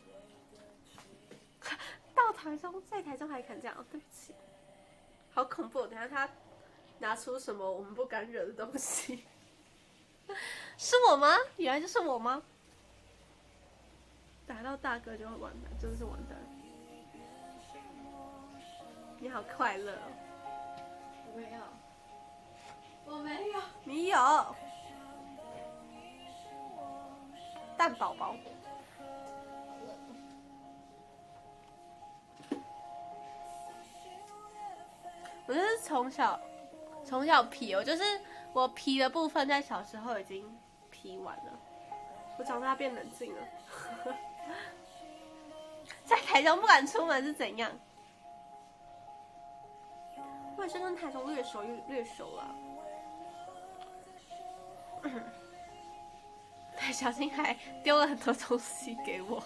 到台中，在台中还敢这样，对不起，好恐怖！等一下他拿出什么我们不敢惹的东西，是我吗？原来就是我吗？打到大哥就会完蛋，真的是完蛋。你好快乐哦！ 我没有， 我没有， 你有蛋宝宝。我就是从小从小皮，我就是我皮的部分在小时候已经皮完了，我长大变冷静了。在台中不敢出门是怎样？我也是跟台中略熟略略熟了。对，小新还丢了很多东西给我。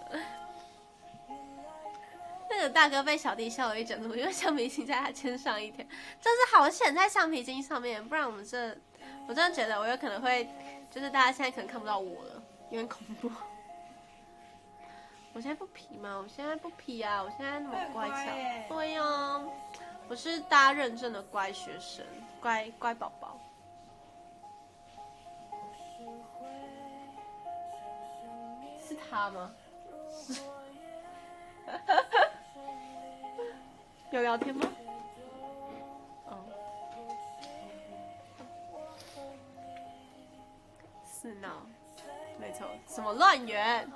那个大哥被小弟笑了一整路，因为橡皮筋在他肩上一天，真是好险在橡皮筋上面，不然我们这，我真的觉得我有可能会，就是大家现在可能看不到我了，有点恐怖。我现在不皮吗？我现在不皮啊！我现在那么乖巧，对呀、啊，我是大家认证的乖学生，乖乖宝宝。是他吗？有聊天吗？哦，是呢，没错，什么乱源？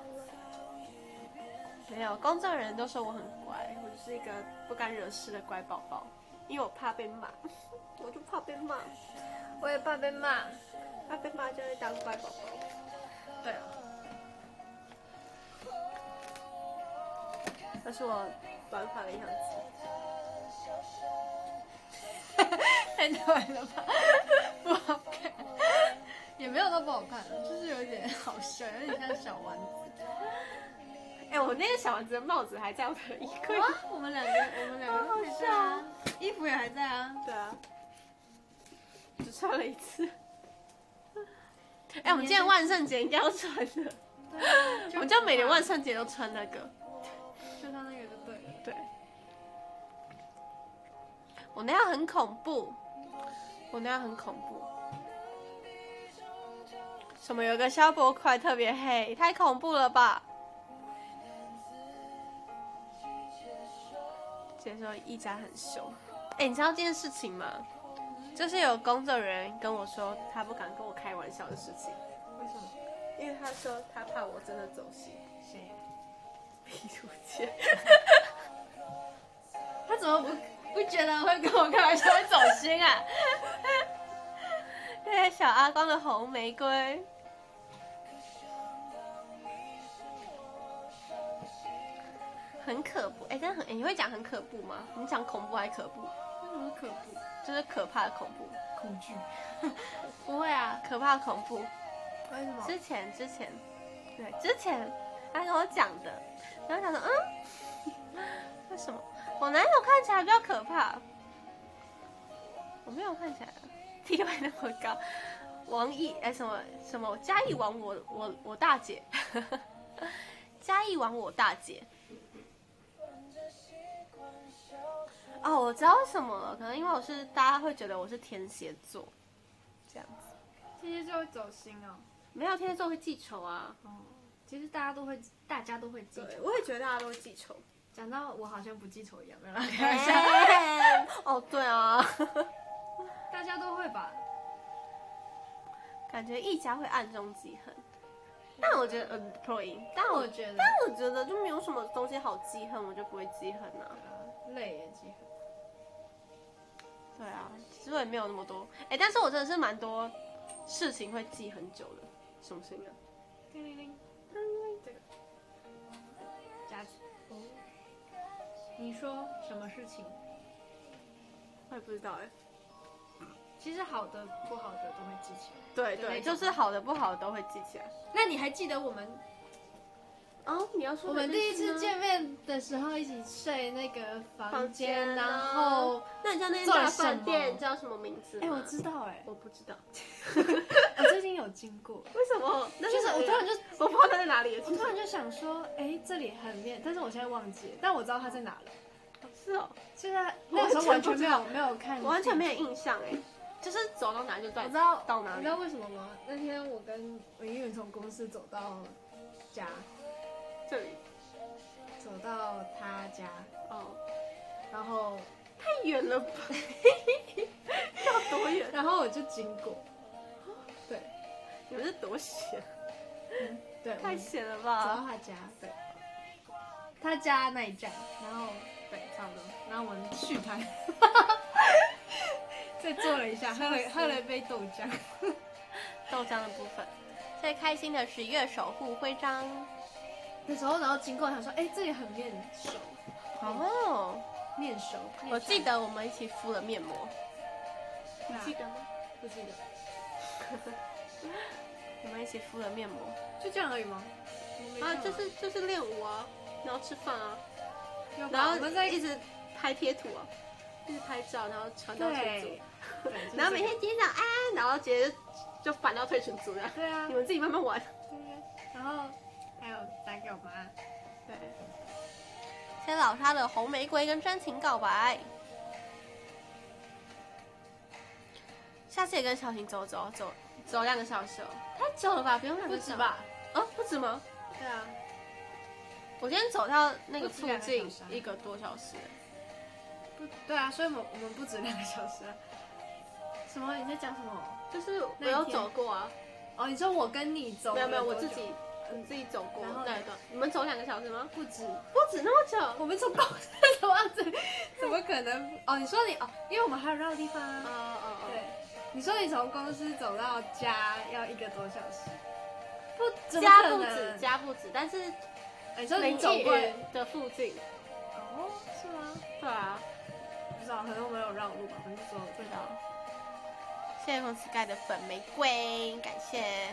没有，工作人都说我很乖，我就是一个不敢惹事的乖宝宝，因为我怕被骂，我就怕被骂， 我也怕被骂， 怕被骂就会当乖宝宝。对啊，这是我短发的样子， 太短了吧，不好看，也没有都不好看，就是有点好笑，有点像小丸子。 哎、欸，我那个小丸子的帽子还在我的衣柜、 啊。我们两个，我们两个都还在啊，衣服也还在啊。 对啊，只穿了一次。哎、欸，我们今天万圣节应该要穿的。 对啊， 我们就每年万圣节都穿那个。 就穿那个就对了。 对。我那样很恐怖，我那样很恐怖。什么有个消波块特别黑，太恐怖了吧！姐说一家很凶，哎、欸，你知道这件事情吗？就是有工作人员跟我说，他不敢跟我开玩笑的事情。 为什么？ 因为他说他怕我真的走心。 谁？ 皮图姐。 他怎么不不觉得会跟我开玩笑会走心啊？ 因为小阿光的红玫瑰。很可怖，哎、欸，真的很、欸，你会讲很可怖吗？你讲恐怖还是可怖？ 为什么可怖？ 就是可怕的恐怖， 恐惧。 不会啊，可怕的恐怖。 为什么？ 之前之前，对，之前他跟我讲的，然后想说，嗯，为什么我男友看起来比较可怕？我没有看起来地位那么高。王毅，哎、欸，什么什么嘉义王我我我大姐，嘉义王我大姐。哦，我知道为什么了，可能因为我是大家会觉得我是天蝎座，这样子。 天蝎座会走心哦。 没有，天蝎座会记仇啊。 哦，其实大家都会，大家都会记仇。 我也觉得大家都会记仇。 讲到我好像不记仇一样，没有啦，开玩笑。 欸、哦，对啊， 大家都会吧。 感觉一家会暗中记恨，但我觉得，嗯 ，Pro 赢，但我觉得， 但我觉得就没有什么东西好记恨，我就不会记恨啊。 累也记恨。 对啊，其实我也没有那么多，哎，但是我真的是蛮多事情会记很久的。什么声音啊？ 叮铃铃，这个夹子。哦，你说什么事情？ 我也不知道哎。 其实好的、不好的都会记起来。 对对，就是好的、不好的都会记起来。 那你还记得我们？ 哦，你要说我们第一次见面的时候一起睡那个房间，然然后那你叫那间大饭店叫什么名字？ 哎，我知道哎， 我不知道， 我最近有经过。 为什么？ 就是我突然就我不知道它在哪里， 我突然就想说，哎，这里很面，但是我现在忘记了，但我知道它在哪了。 是哦， 现在那时候完全没有没有看， 我完全没有印象哎，就是走到哪就在， 我知道到哪里。 你知道为什么吗？那天我跟文英从公司走到家， 这里。 走到他家哦， 然后太远了吧？要多远？ 然后我就经过，对， 你们是多闲？ 嗯，对， 太闲了吧？ 走到他家，对，他家那一站，然后对，差不多，然后我们续拍，再坐了一下，喝了喝了一杯豆浆， 豆浆的部分。最开心的是月守护徽章。 那时候，然后经过，想说，哎，这里很面熟， 哦， 面熟。 我记得我们一起敷了面膜，你记得吗？ 不记得。 我们一起敷了面膜， 就这样而已吗？ 啊，就是就是练舞啊，然后吃饭啊， 然后我们在一直拍贴图啊，一直拍照，然后传到群组， 然后每天今天早安，然后直接就反到退群组了。 对啊， 你们自己慢慢玩。 然后。还有打给我妈， 对，先老沙的红玫瑰跟真情告白，下次也跟小婷走走走走两个小时哦，太久了吧？不用两个小时吧？ 啊，不止吗？ 对啊， 我今天走到那个附近一个多小时。 不，对啊，所以我们我们不止两个小时啊。什么？你在讲什么？ 就是我有走过啊。 哦，你说我跟你走？ 没有没有，我自己。你自己走过那一段，你们走两个小时吗？ 不止， 不止那么久。 我们从公司走到这，怎么可能？哦，你说你哦，因为我们还有绕地方啊。 哦哦哦。 对，你说你从公司走到家要一个多小时， 不，家不止，家不止，但是你说你走过的附近。 哦，是吗？ 对啊， 不知道，可能我们有绕路吧，反正走不知道。 谢谢红 Sky 的粉玫瑰，感谢。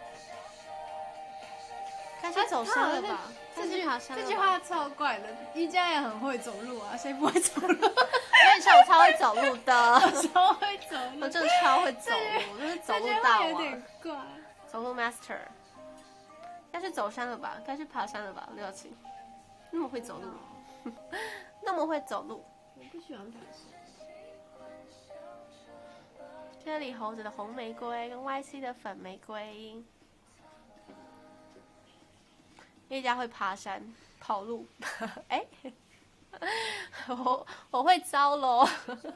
该去走山了吧？ 这句话这句话超怪的。一家也很会走路啊，谁不会走路？我跟你说，我超会走路的， 超会走路， 我真的超会走路，我就是走路大王。 有点怪。 走路 master。该去走山了吧？该去爬山了吧？六七，那么会走路，那么会走路。 我不喜欢爬山。 这里猴子的红玫瑰跟 Y C 的粉玫瑰。一家会爬山、跑路，哎、欸，我我会糟喽，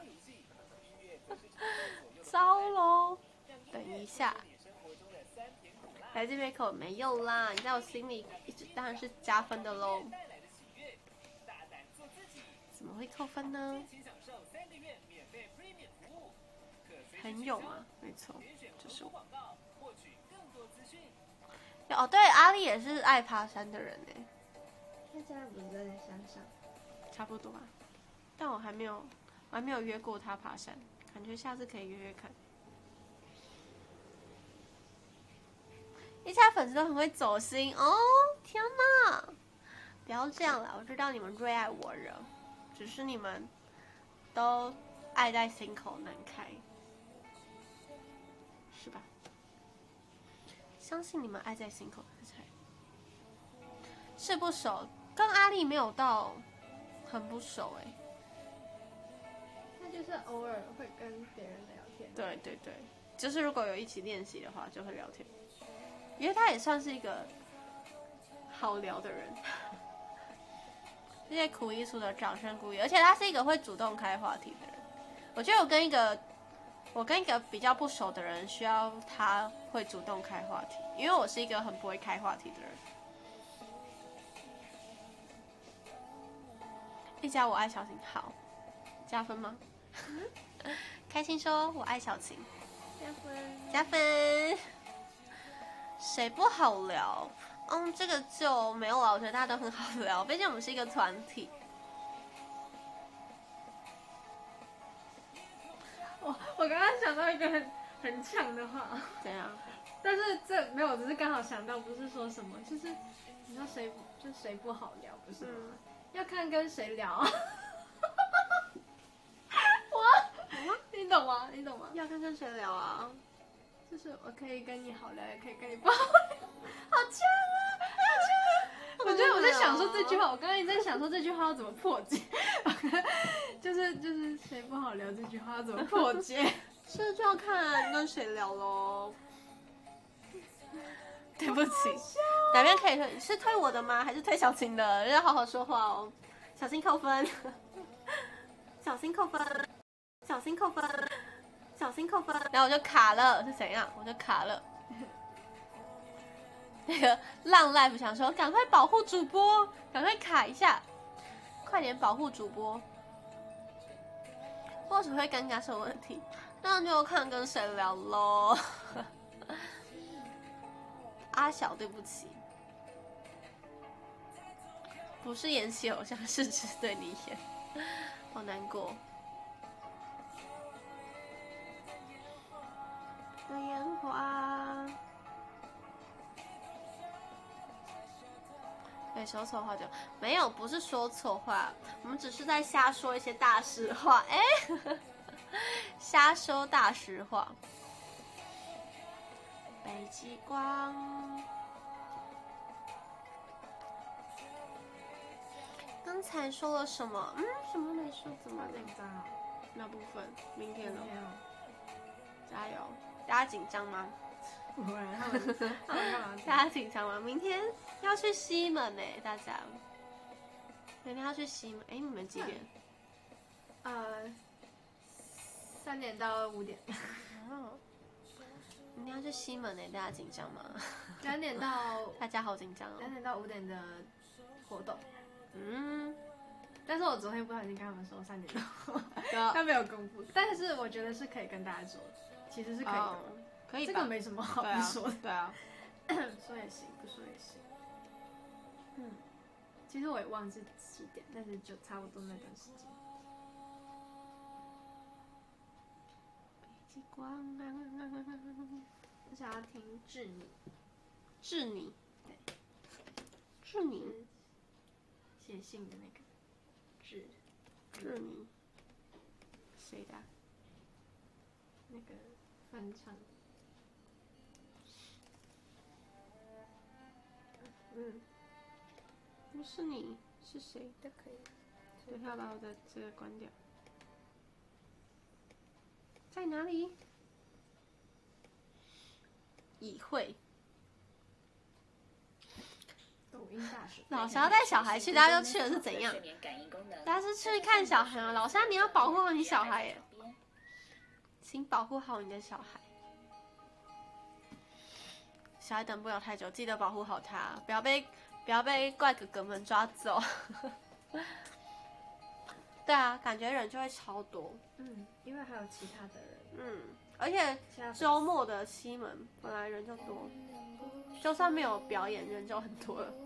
糟喽！等一下，来这边可没有啦，你在我心里一直当然是加分的喽。怎么会扣分呢？很勇啊，没错，就是我。哦，对，阿丽也是爱爬山的人哎。 他家不是在山上， 差不多吧。但我还没有，我还没有约过他爬山，感觉下次可以约约看。一家粉丝都很会走心哦，天哪！不要这样了，我知道你们最爱我了，只是你们都爱在心口难开，是吧？相信你们爱在心口难开。是不熟，跟阿丽没有到很不熟哎、 欸。他就是偶尔会跟别人聊天。 对对对，就是如果有一起练习的话，就会聊天。因为他也算是一个好聊的人。谢谢苦艺术的掌声鼓励，而且他是一个会主动开话题的人。我觉得我跟一个我跟一个比较不熟的人，需要他会主动开话题，因为我是一个很不会开话题的人。一家我爱小婷，好，加分吗？ 开心说我爱小晴， 加分。 加分。谁不好聊？嗯，这个就没有了，我觉得大家都很好聊，毕竟我们是一个团体。 我我刚刚想到一个很很呛的话， 怎样？ 但是这没有，只是刚好想到，不是说什么，就是你说谁就谁不好聊，不是吗？嗯、要看跟谁聊。我，你懂吗？你懂吗？ 要看跟谁聊啊？ 就是我可以跟你好聊，也可以跟你不好聊。好呛啊！好呛啊！我觉得我在想说这句话，我刚刚一直在想说这句话要怎么破解。就是就是谁不好聊这句话要怎么破解？ 这就要看跟谁聊咯。对不起，哪边可以推？是推我的吗？还是推小晴的？要好好说话哦，小心扣分，小心扣分，小心扣分，小心扣分。然后我就卡了，是怎样？我就卡了。那个浪 life 想说，赶快保护主播，赶快卡一下，快点保护主播。为什么会尴尬什么问题？那就看跟谁聊咯。阿小，对不起，不是演戏偶像，是只对你演，好难过。的烟花，对，说错话就没有，不是说错话，我们只是在瞎说一些大实话，哎，瞎说大实话。北极光，刚才说了什么？嗯，什么没说？怎么紧张啊？ 那部分明天了，加油！大家紧张吗？ 不会，他们他们干嘛？ 大家紧张吗？明天要去西门呢，大家。明天要去西门，哎，你们几点？ 呃，三点到五点。 哦。明天要去西门呢，大家紧张吗？ 两点到， 大家好紧张哦。 两点到五点的活动， 嗯， 但是我昨天不小心跟他们说三点到，他没有公布，但是我觉得是可以跟大家说，其实是可以的，哦、 可以， 这个没什么好不说的， 对啊， 对啊说也行，不说也行。嗯，其实我也忘记几点，但是就差不多那段时间。 光啊！ 我想要听致你， 致你， 对， 致你， 写信的那个致， 致你，谁的？ 那个翻唱。嗯， 不是你，是谁？ 都可以。 等一下，把我的这个关掉。在哪里？已会。 抖音大学。 老沙带小孩去，大家都去了是怎样？大家是去看小孩吗？老沙，你要保护好你小孩耶，请保护好你的小孩。小孩等不了太久，记得保护好他，不要被不要被怪哥哥们抓走。对啊，感觉人就会超多。 嗯，因为还有其他的人。 嗯，而且周末的西门本来人就多，就算没有表演，人就很多了。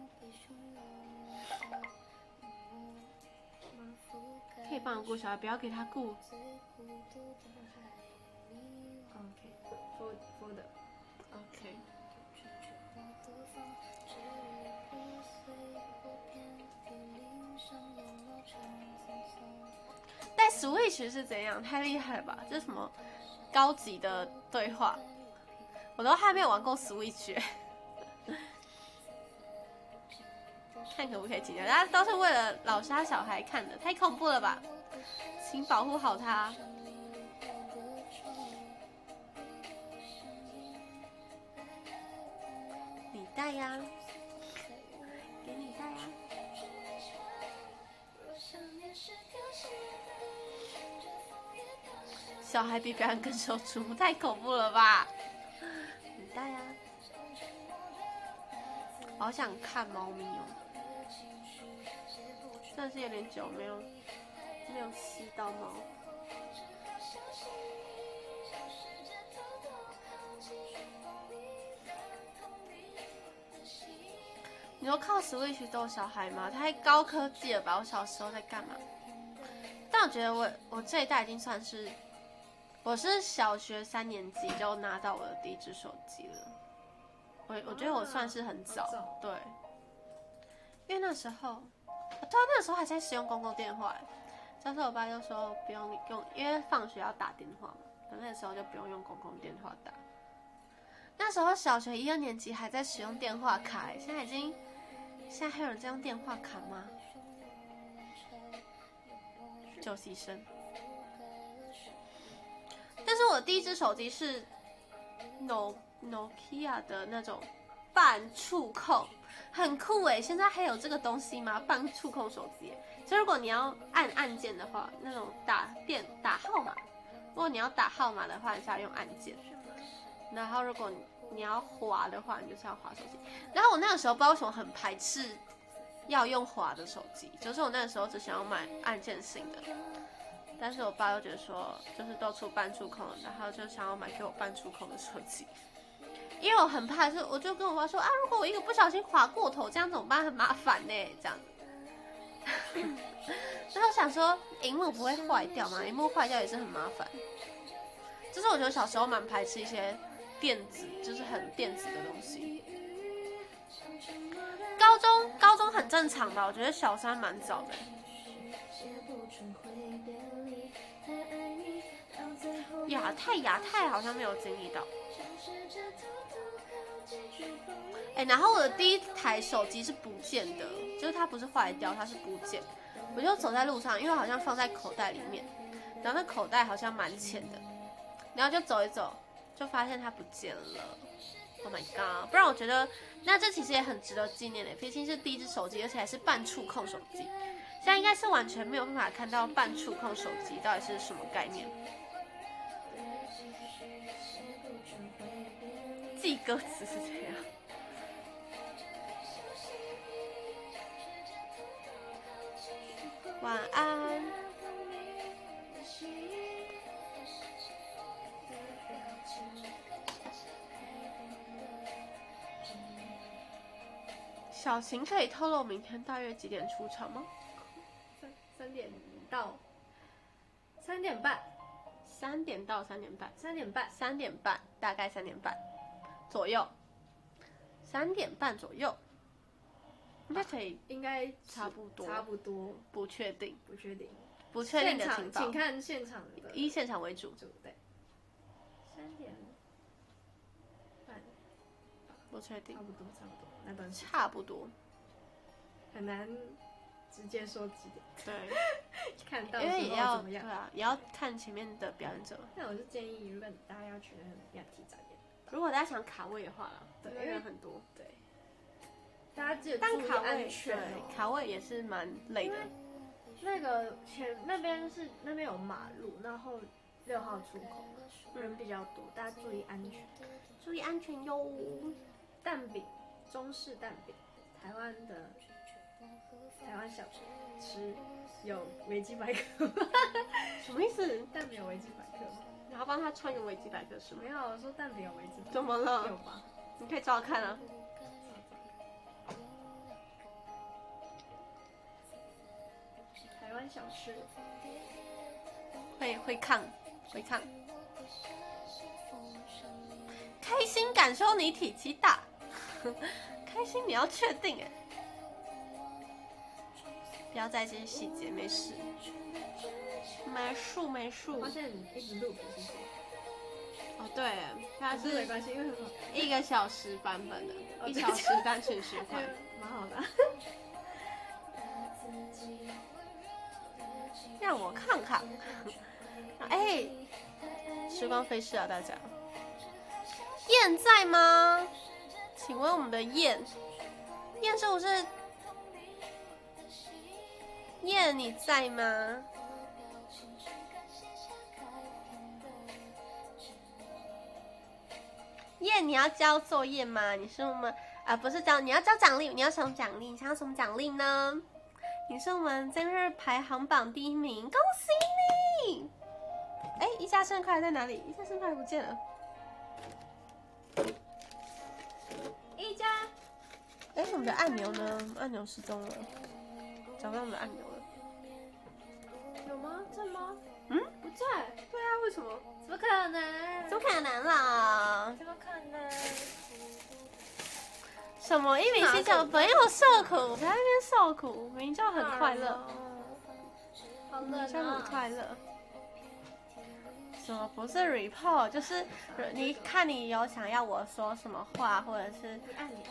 可以帮我顾小孩，不要给他顾。 OK， for 的 OK。带 Switch 是怎样？太厉害了吧！这是什么高级的对话？我都还没有玩过 Switch， 看可不可以进去？大家都是为了老沙小孩看的，太恐怖了吧！请保护好他。你带呀，给你带呀。小孩比别人更受瞩目，太恐怖了吧！你带呀，好想看猫咪哦，真的是有点久没有没有吸到猫。 你说靠 Switch 逗小孩吗？太高科技了吧！我小时候在干嘛？但我觉得我我这一代已经算是，我是小学三年级就拿到我的第一只手机了。我我觉得我算是很早， 早对，因为那时候，对啊，那时候还在使用公共电话。但是我爸就说不用用，因为放学要打电话嘛，可那时候就不用用公共电话打。那时候小学一二年级还在使用电话卡，现在已经，现在还有人在用电话卡吗？救牺牲。但是我的第一只手机是 No Nokia 的那种半触控，很酷哎！现在还有这个东西吗？半触控手机。所以如果你要按按键的话，那种打电打号码，如果你要打号码的话，你是要用按键。然后如果你要滑的话，你就是要滑手机。然后我那个时候不知道为什么很排斥要用滑的手机，就是我那个时候只想要买按键型的。但是我爸又觉得说，就是都出半触控了，然后就想要买给我半触控的手机。因为我很怕，是我就跟我爸说啊，如果我一个不小心滑过头，这样怎么办？很麻烦呢，这样。然后想说，荧幕不会坏掉吗？荧幕坏掉也是很麻烦。就是我觉得小时候蛮排斥一些电子，就是很电子的东西。高中高中很正常吧？我觉得小三蛮早的。亚太亚太好像没有经历到。哎、欸，然后我的第一台手机是不见的，就是它不是坏掉，它是不见。我就走在路上，因为好像放在口袋里面，然后那口袋好像蛮浅的，然后就走一走，就发现它不见了。Oh my god！ 不然我觉得，那这其实也很值得纪念的，毕竟是第一只手机，而且还是半触控手机。现在应该是完全没有办法看到半触控手机到底是什么概念。记歌词是这样。晚安。小晴可以透露明天大约几点出场吗？ 三三点到三点半， 三点到三点半， 三点半， 三点半，大概三点半左右，三点半左右，应该可以， 应该差不多， 差不多， 不确定， 不确定， 不确定的情报， 请看现场的， 以现场为主， 对，三点半， 不确定， 差不多，差不多，那段差不多， 很难直接说几点， 对， 看到因为也要怎么样， 对啊，也要看前面的表演者。 那我就建议，如果大家要去的，要提早点。 如果大家想卡位的话啦， 对， 因为人很多， 对，大家记得但注意卡位安全哦。 对，卡位也是蛮累的。 那个前那边是那边有马路，然后六号出口人比较多，大家注意安全， 注意安全哟。 蛋饼，中式蛋饼，台湾的台湾小吃有维基百科吗？ 什么意思？ 蛋饼有维基百科吗？ 然后帮他穿个维基百科是吗？ 没有，我说蛋饼有维基百科。 怎么了？ 有吧？ 你可以找找看啊。 台湾小吃， 会会看，会看。开心感受你体积大，开心你要确定哎，不要在意这些细节，没事。没数没数。 发现你一直录不是哦，对，它是没关系，因为一个小时版本的， 哦一小时单曲循环， 蛮好的。 让我看看，哎，时光飞逝啊，大家。燕在吗？请问我们的燕，燕是不是？燕你在吗？燕，你要交作业吗？你是我们啊，不是交，你要交奖励，你要什么奖励？你想要什么奖励呢？你是我们今日排行榜第一名，恭喜你！哎，一家生日快乐在哪里？一家生日快乐不见了。一家，哎， 是我们的按钮呢？按钮失踪了，找不到我们的按钮了。 有吗？在吗？ 嗯， 不在。 对啊，为什么？ 怎么可能？ 怎么可能啦？ 怎么可能？ 什么一名新小朋友受苦，不要在那边受苦，明明就很快乐， 好明明就冷啊！ 很快乐。什么不是 report， 就是你看你有想要我说什么话，或者是按钮。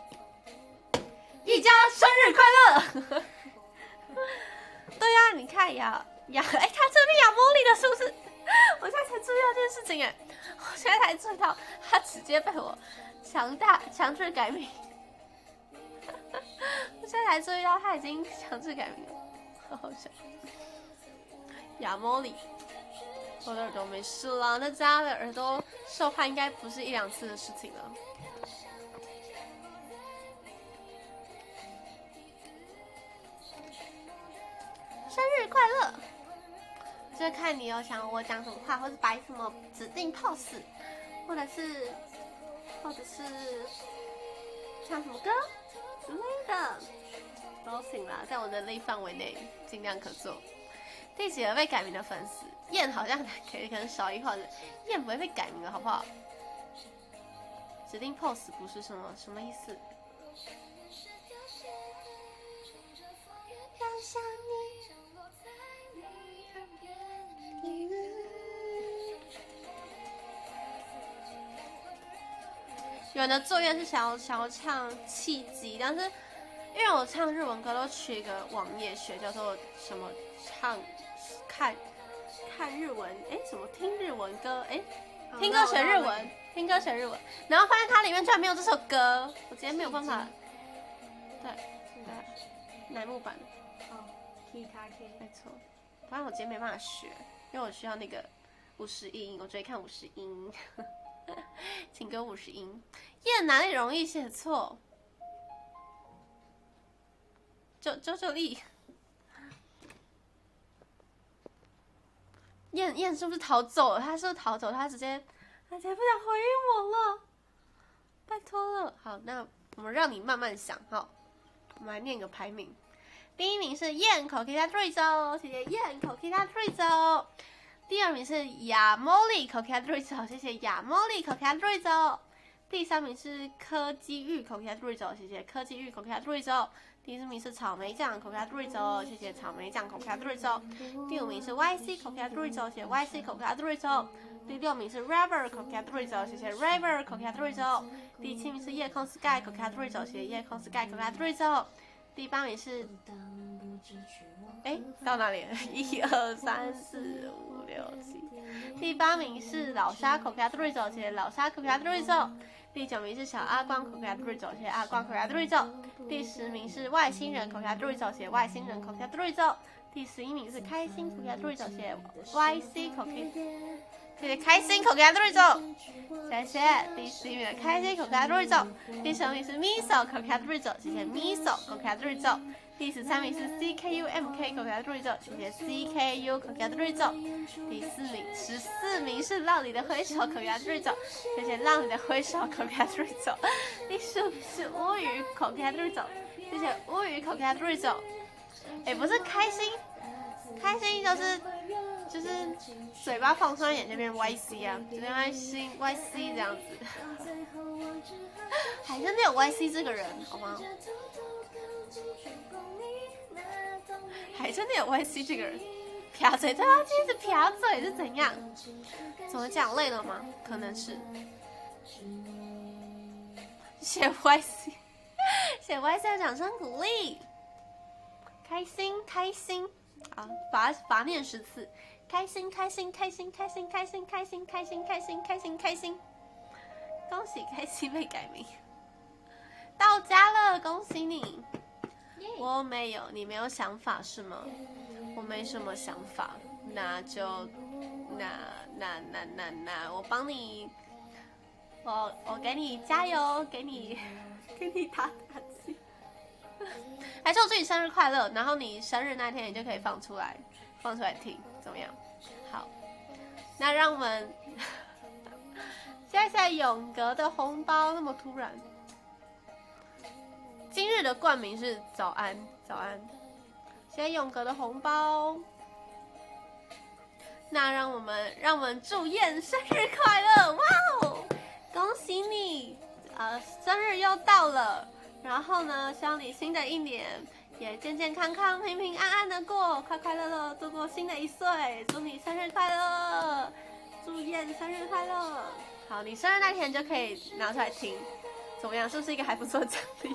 一家生日快乐。对呀、啊，你看呀呀，哎，他这边亚茉莉的是不是？我现在才注意到这件事情哎，我现在才注意到他直接被我强大强制改名。我现在才注意到他已经强制改名了，好好笑。亚茉莉，我的耳朵没事了，那家的耳朵受害应该不是一两次的事情了。生日快乐！就是看你有想我讲什么话，或是摆什么指定 pose， 或者是，或者是唱什么歌之类的，都行啦，在我能力范围内尽量可做。第几个被改名的粉丝？燕好像可以可能少一号人，燕不会被改名了，好不好？指定 pose 不是什么什么意思？有人的作业是想要想要唱契机，但是因为我唱日文歌都取一个网页学，叫做什么唱看看日文，哎，什么听日文歌，哎，听歌学日文，听歌学日文，然后发现它里面居然没有这首歌，我今天没有办法，对对，乃木坂， 哦 ，K 卡 K， 没错，不然我今天没办法学，因为我需要那个五十音，我只会看五十音。请给五十音。燕哪里容易写错？九九九力。燕燕是不是逃走了？他是不是逃走？他直接他直接不想回应我了，拜托了。好，那我们让你慢慢想。好，我们来念个排名。第一名是燕口 K 他对走，谢谢燕口 K 他对走。第二名是亚茉莉口 K 对走，谢谢亚茉莉口 K 对走。第三名是柯基玉口 K 对走，谢谢柯基玉口 K 对走。第四名是草莓酱口 K 对走，谢谢草莓酱口 K 对走。第五名是 Y C 口 K 对走，谢谢 Y C 口 K 对走。第六名是 Rubber 口 K 对走，谢谢 Rubber 口 K 对走。第七名是夜空 Sky 口 K 对走，谢谢夜空 Sky 口 K 对走。第八名是，哎，到哪里了？一二三四五六七。第八名是老沙口 K 对走，谢谢老沙口 K 对走。第九名是小阿光口 K 对走，谢谢阿光口 K 对走。第十名是外星人口 K 对走，谢谢外星人口 K 对走。第十一名是开心口 K 对走，谢谢 Y C 口 K， 谢谢开心口 K 对走，谢谢。第十一名的开心口 K 对走。第十二名是 Miso 口 K 对走，谢谢 Miso 口 K 对走。第十三名是 C K U M K 口 K 对走，谢谢 C K U 口 K 对走。第四名，十四名是浪里的挥手口 K 对走，谢谢浪里的挥手口 K 对走。第十五名是乌鱼口 K 对走，谢谢乌鱼口 K 对走。哎，不是开心，开心就是就是嘴巴放松一点就变 Y C 啊，就变 Y C Y C 这样子。还真的有 Y C 这个人，好吗？还真的有 Y C 这个人，撇嘴，对啊，一直撇嘴是怎样？怎么讲累了吗？可能是。写 Y C， 写 Y C 的掌声鼓励，开心开心，好，罚罚念十次，开心开心开心开心开心开心开心开心开心开心，恭喜开心被改名，到家了，恭喜你。我没有，你没有想法是吗？我没什么想法，那就那那那那那，我帮你，我我给你加油，给你给你打打气，还是我祝你生日快乐，然后你生日那天你就可以放出来，放出来听，怎么样？好，那让我们谢谢永格的红包，那么突然。 今日的冠名是早安早安，谢谢勇哥的红包。那让我们让我们祝燕生日快乐！哇哦，恭喜你，呃，生日又到了。然后呢，希望你新的一年也健健康康、平平安安的过，快快乐乐度过新的一岁。祝你生日快乐，祝燕生日快乐。好，你生日那天就可以拿出来听，怎么样？是不是一个还不错的奖励？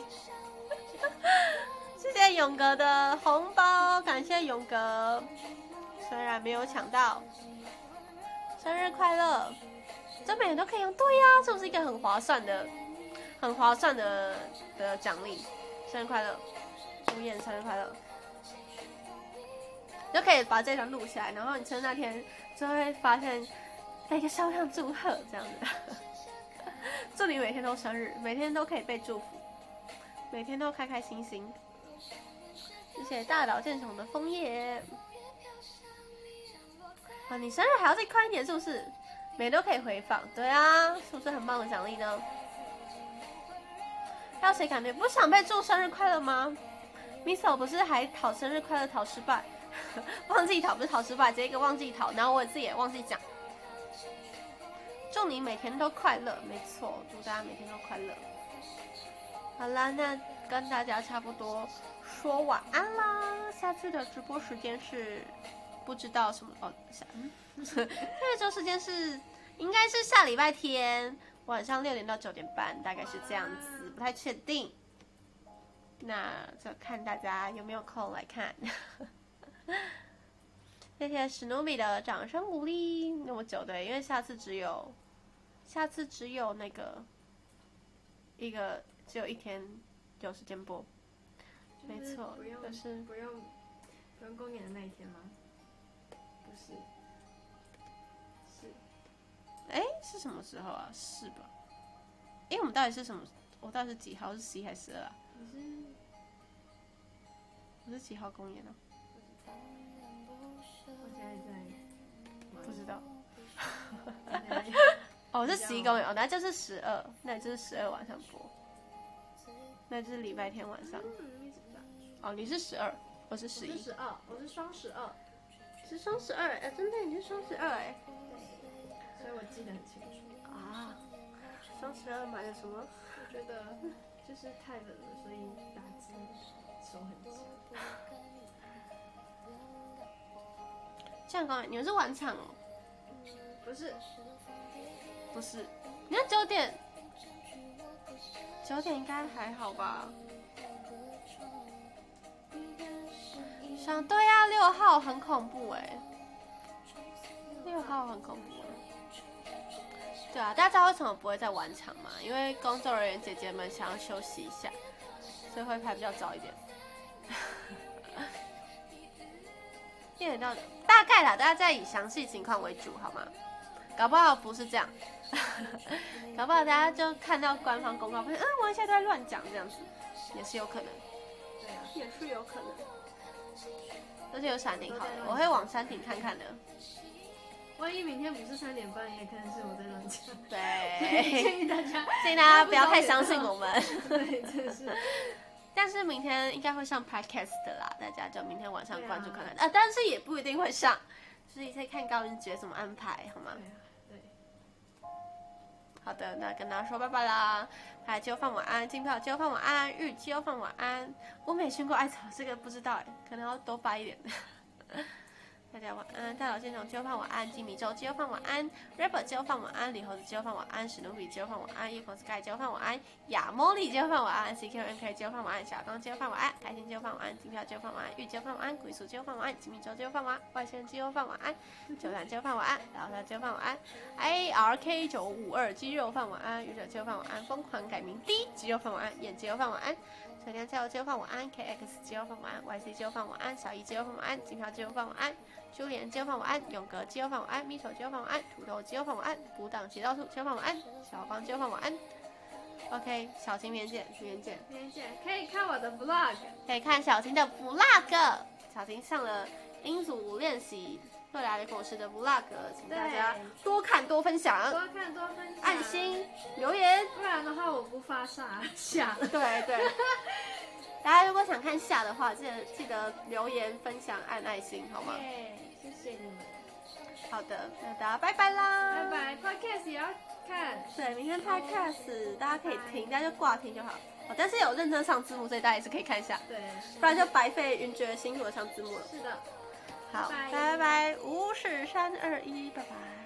谢谢勇哥的红包，感谢勇哥。虽然没有抢到，生日快乐！这每年都可以用，对呀、啊，是不是一个很划算的、很划算的的奖励？生日快乐，祝燕生日快乐！就可以把这张录下来，然后你生日那天就会发现那个烧上祝贺这样子。祝你每天都生日，每天都可以被祝福，每天都开开心心。谢谢大岛健雄的枫叶。啊，你生日还要再快一点，是不是？每都可以回放，对啊，是不是很棒的奖励呢？还有谁感觉不想被祝生日快乐吗 ？Miso 不是还讨生日快乐讨失败，忘记讨不是讨失败，直接一个忘记讨，然后我自己也忘记讲。祝你每天都快乐，没错，祝大家每天都快乐。好啦，那跟大家差不多说晚安啦。下次的直播时间是不知道什么哦，下嗯，这周时间是应该是下礼拜天晚上六点到九点半，大概是这样子，不太确定。那就看大家有没有空来看。谢谢史努比的掌声鼓励，那么久对，因为下次只有。下次只有那个一个只有一天有时间播，没错， 不用就是不用不用公演的那一天吗？不是，是， 哎，是什么时候啊？是吧？哎，我们到底是什么？我到底是几号？是十一还是十二啊？ 你是我是几号公演呢、 啊？我现在在不知道。 在哦，是十一公演，哦，那就是十二，那就是十二晚上播，那就是礼拜天晚上。 嗯， 哦，你是十二，我是十一。 我是十二，我是双十二， 是双十二，哎，真的你是双十二哎。 所以我记得很清楚。 啊，双十二买了什么？ 我觉得就是太冷了，所以打字手很紧。 这样公演，你们是晚场哦？ 不是。 不是，你看九点，九点应该还好吧？想对呀、啊，六号很恐怖哎，六号很恐怖。对啊，大家知道为什么不会在晚场吗？因为工作人员姐姐们想要休息一下，所以会排比较早一点。一点到大概啦，大家再以详细情况为主好吗？搞不好不是这样。搞不好大家就看到官方公告，发现啊，我现在都在乱讲，这样子也是有可能， 对啊， 也是有可能。而且有闪停好的，我会往山顶看看的。 万一明天不是三点半，也可能是我在乱讲。 对， 建议大家， 建议大家不要太相信我们。 对，真的是。 但是明天应该会上 podcast 的啦，大家就明天晚上关注看看。 啊, 啊，但是也不一定会上，所以可以看高云杰怎么安排，好吗？好的，那跟大家说拜拜啦！还有鸡肉饭晚安，金票鸡肉饭晚安，日鸡肉饭晚安。我没听过艾草，这个不知道哎，可能要多发一点。大家晚安，大佬现场鸡肉饭晚安，金米粥鸡肉饭晚安 ，rapper 鸡肉饭晚安，李猴子鸡肉饭晚安，史努比鸡肉饭晚安，夜空 sky 鸡肉饭晚安，亚茉莉鸡肉饭晚安 ，C Q M K 鸡肉饭晚安，小刚鸡肉饭晚安，开心鸡肉饭晚安，金票鸡肉饭晚安，玉鸡肉饭晚安，鬼鼠鸡肉饭晚安，金米粥鸡肉饭晚安，外星人鸡肉饭晚安，九蛋鸡肉饭晚安，老大鸡肉饭晚安 ，A R K 九五二鸡肉饭晚安，愚者鸡肉饭晚安，疯狂改名 D 鸡肉饭晚安，眼鸡肉饭晚安。水亮加油鸡肉饭晚安 ，K X 鸡肉饭晚安 ，Y C 鸡肉饭晚安，小姨鸡肉饭晚安，金票鸡肉饭晚安，朱莲鸡肉饭晚安，勇哥鸡肉饭晚安，米手鸡肉饭晚安，土豆鸡肉饭晚安，补档邪道兔鸡肉饭晚安，小芳鸡肉饭晚安。OK， 小晴明天见，明天见， 明天见。可以看我的 vlog， 可以看小晴的 vlog， 小晴上了英组练习未来的果实的 vlog， 请大家多看多分享， 多看多分享， 按心留言， 不然的话我不发下下。 对对。大家如果想看下的话，记得记得留言分享按爱心好吗？ 谢谢你们。 好的，那大家拜拜啦！ 拜拜 ，Podcast 也要看。 对，明天 Podcast 大家可以听，大家就挂听就好。哦，但是有认真上字幕，所以大家也是可以看一下。 对， 不然就白费云爵辛苦的上字幕了。 是的。 好，拜拜，五四三二一，拜拜。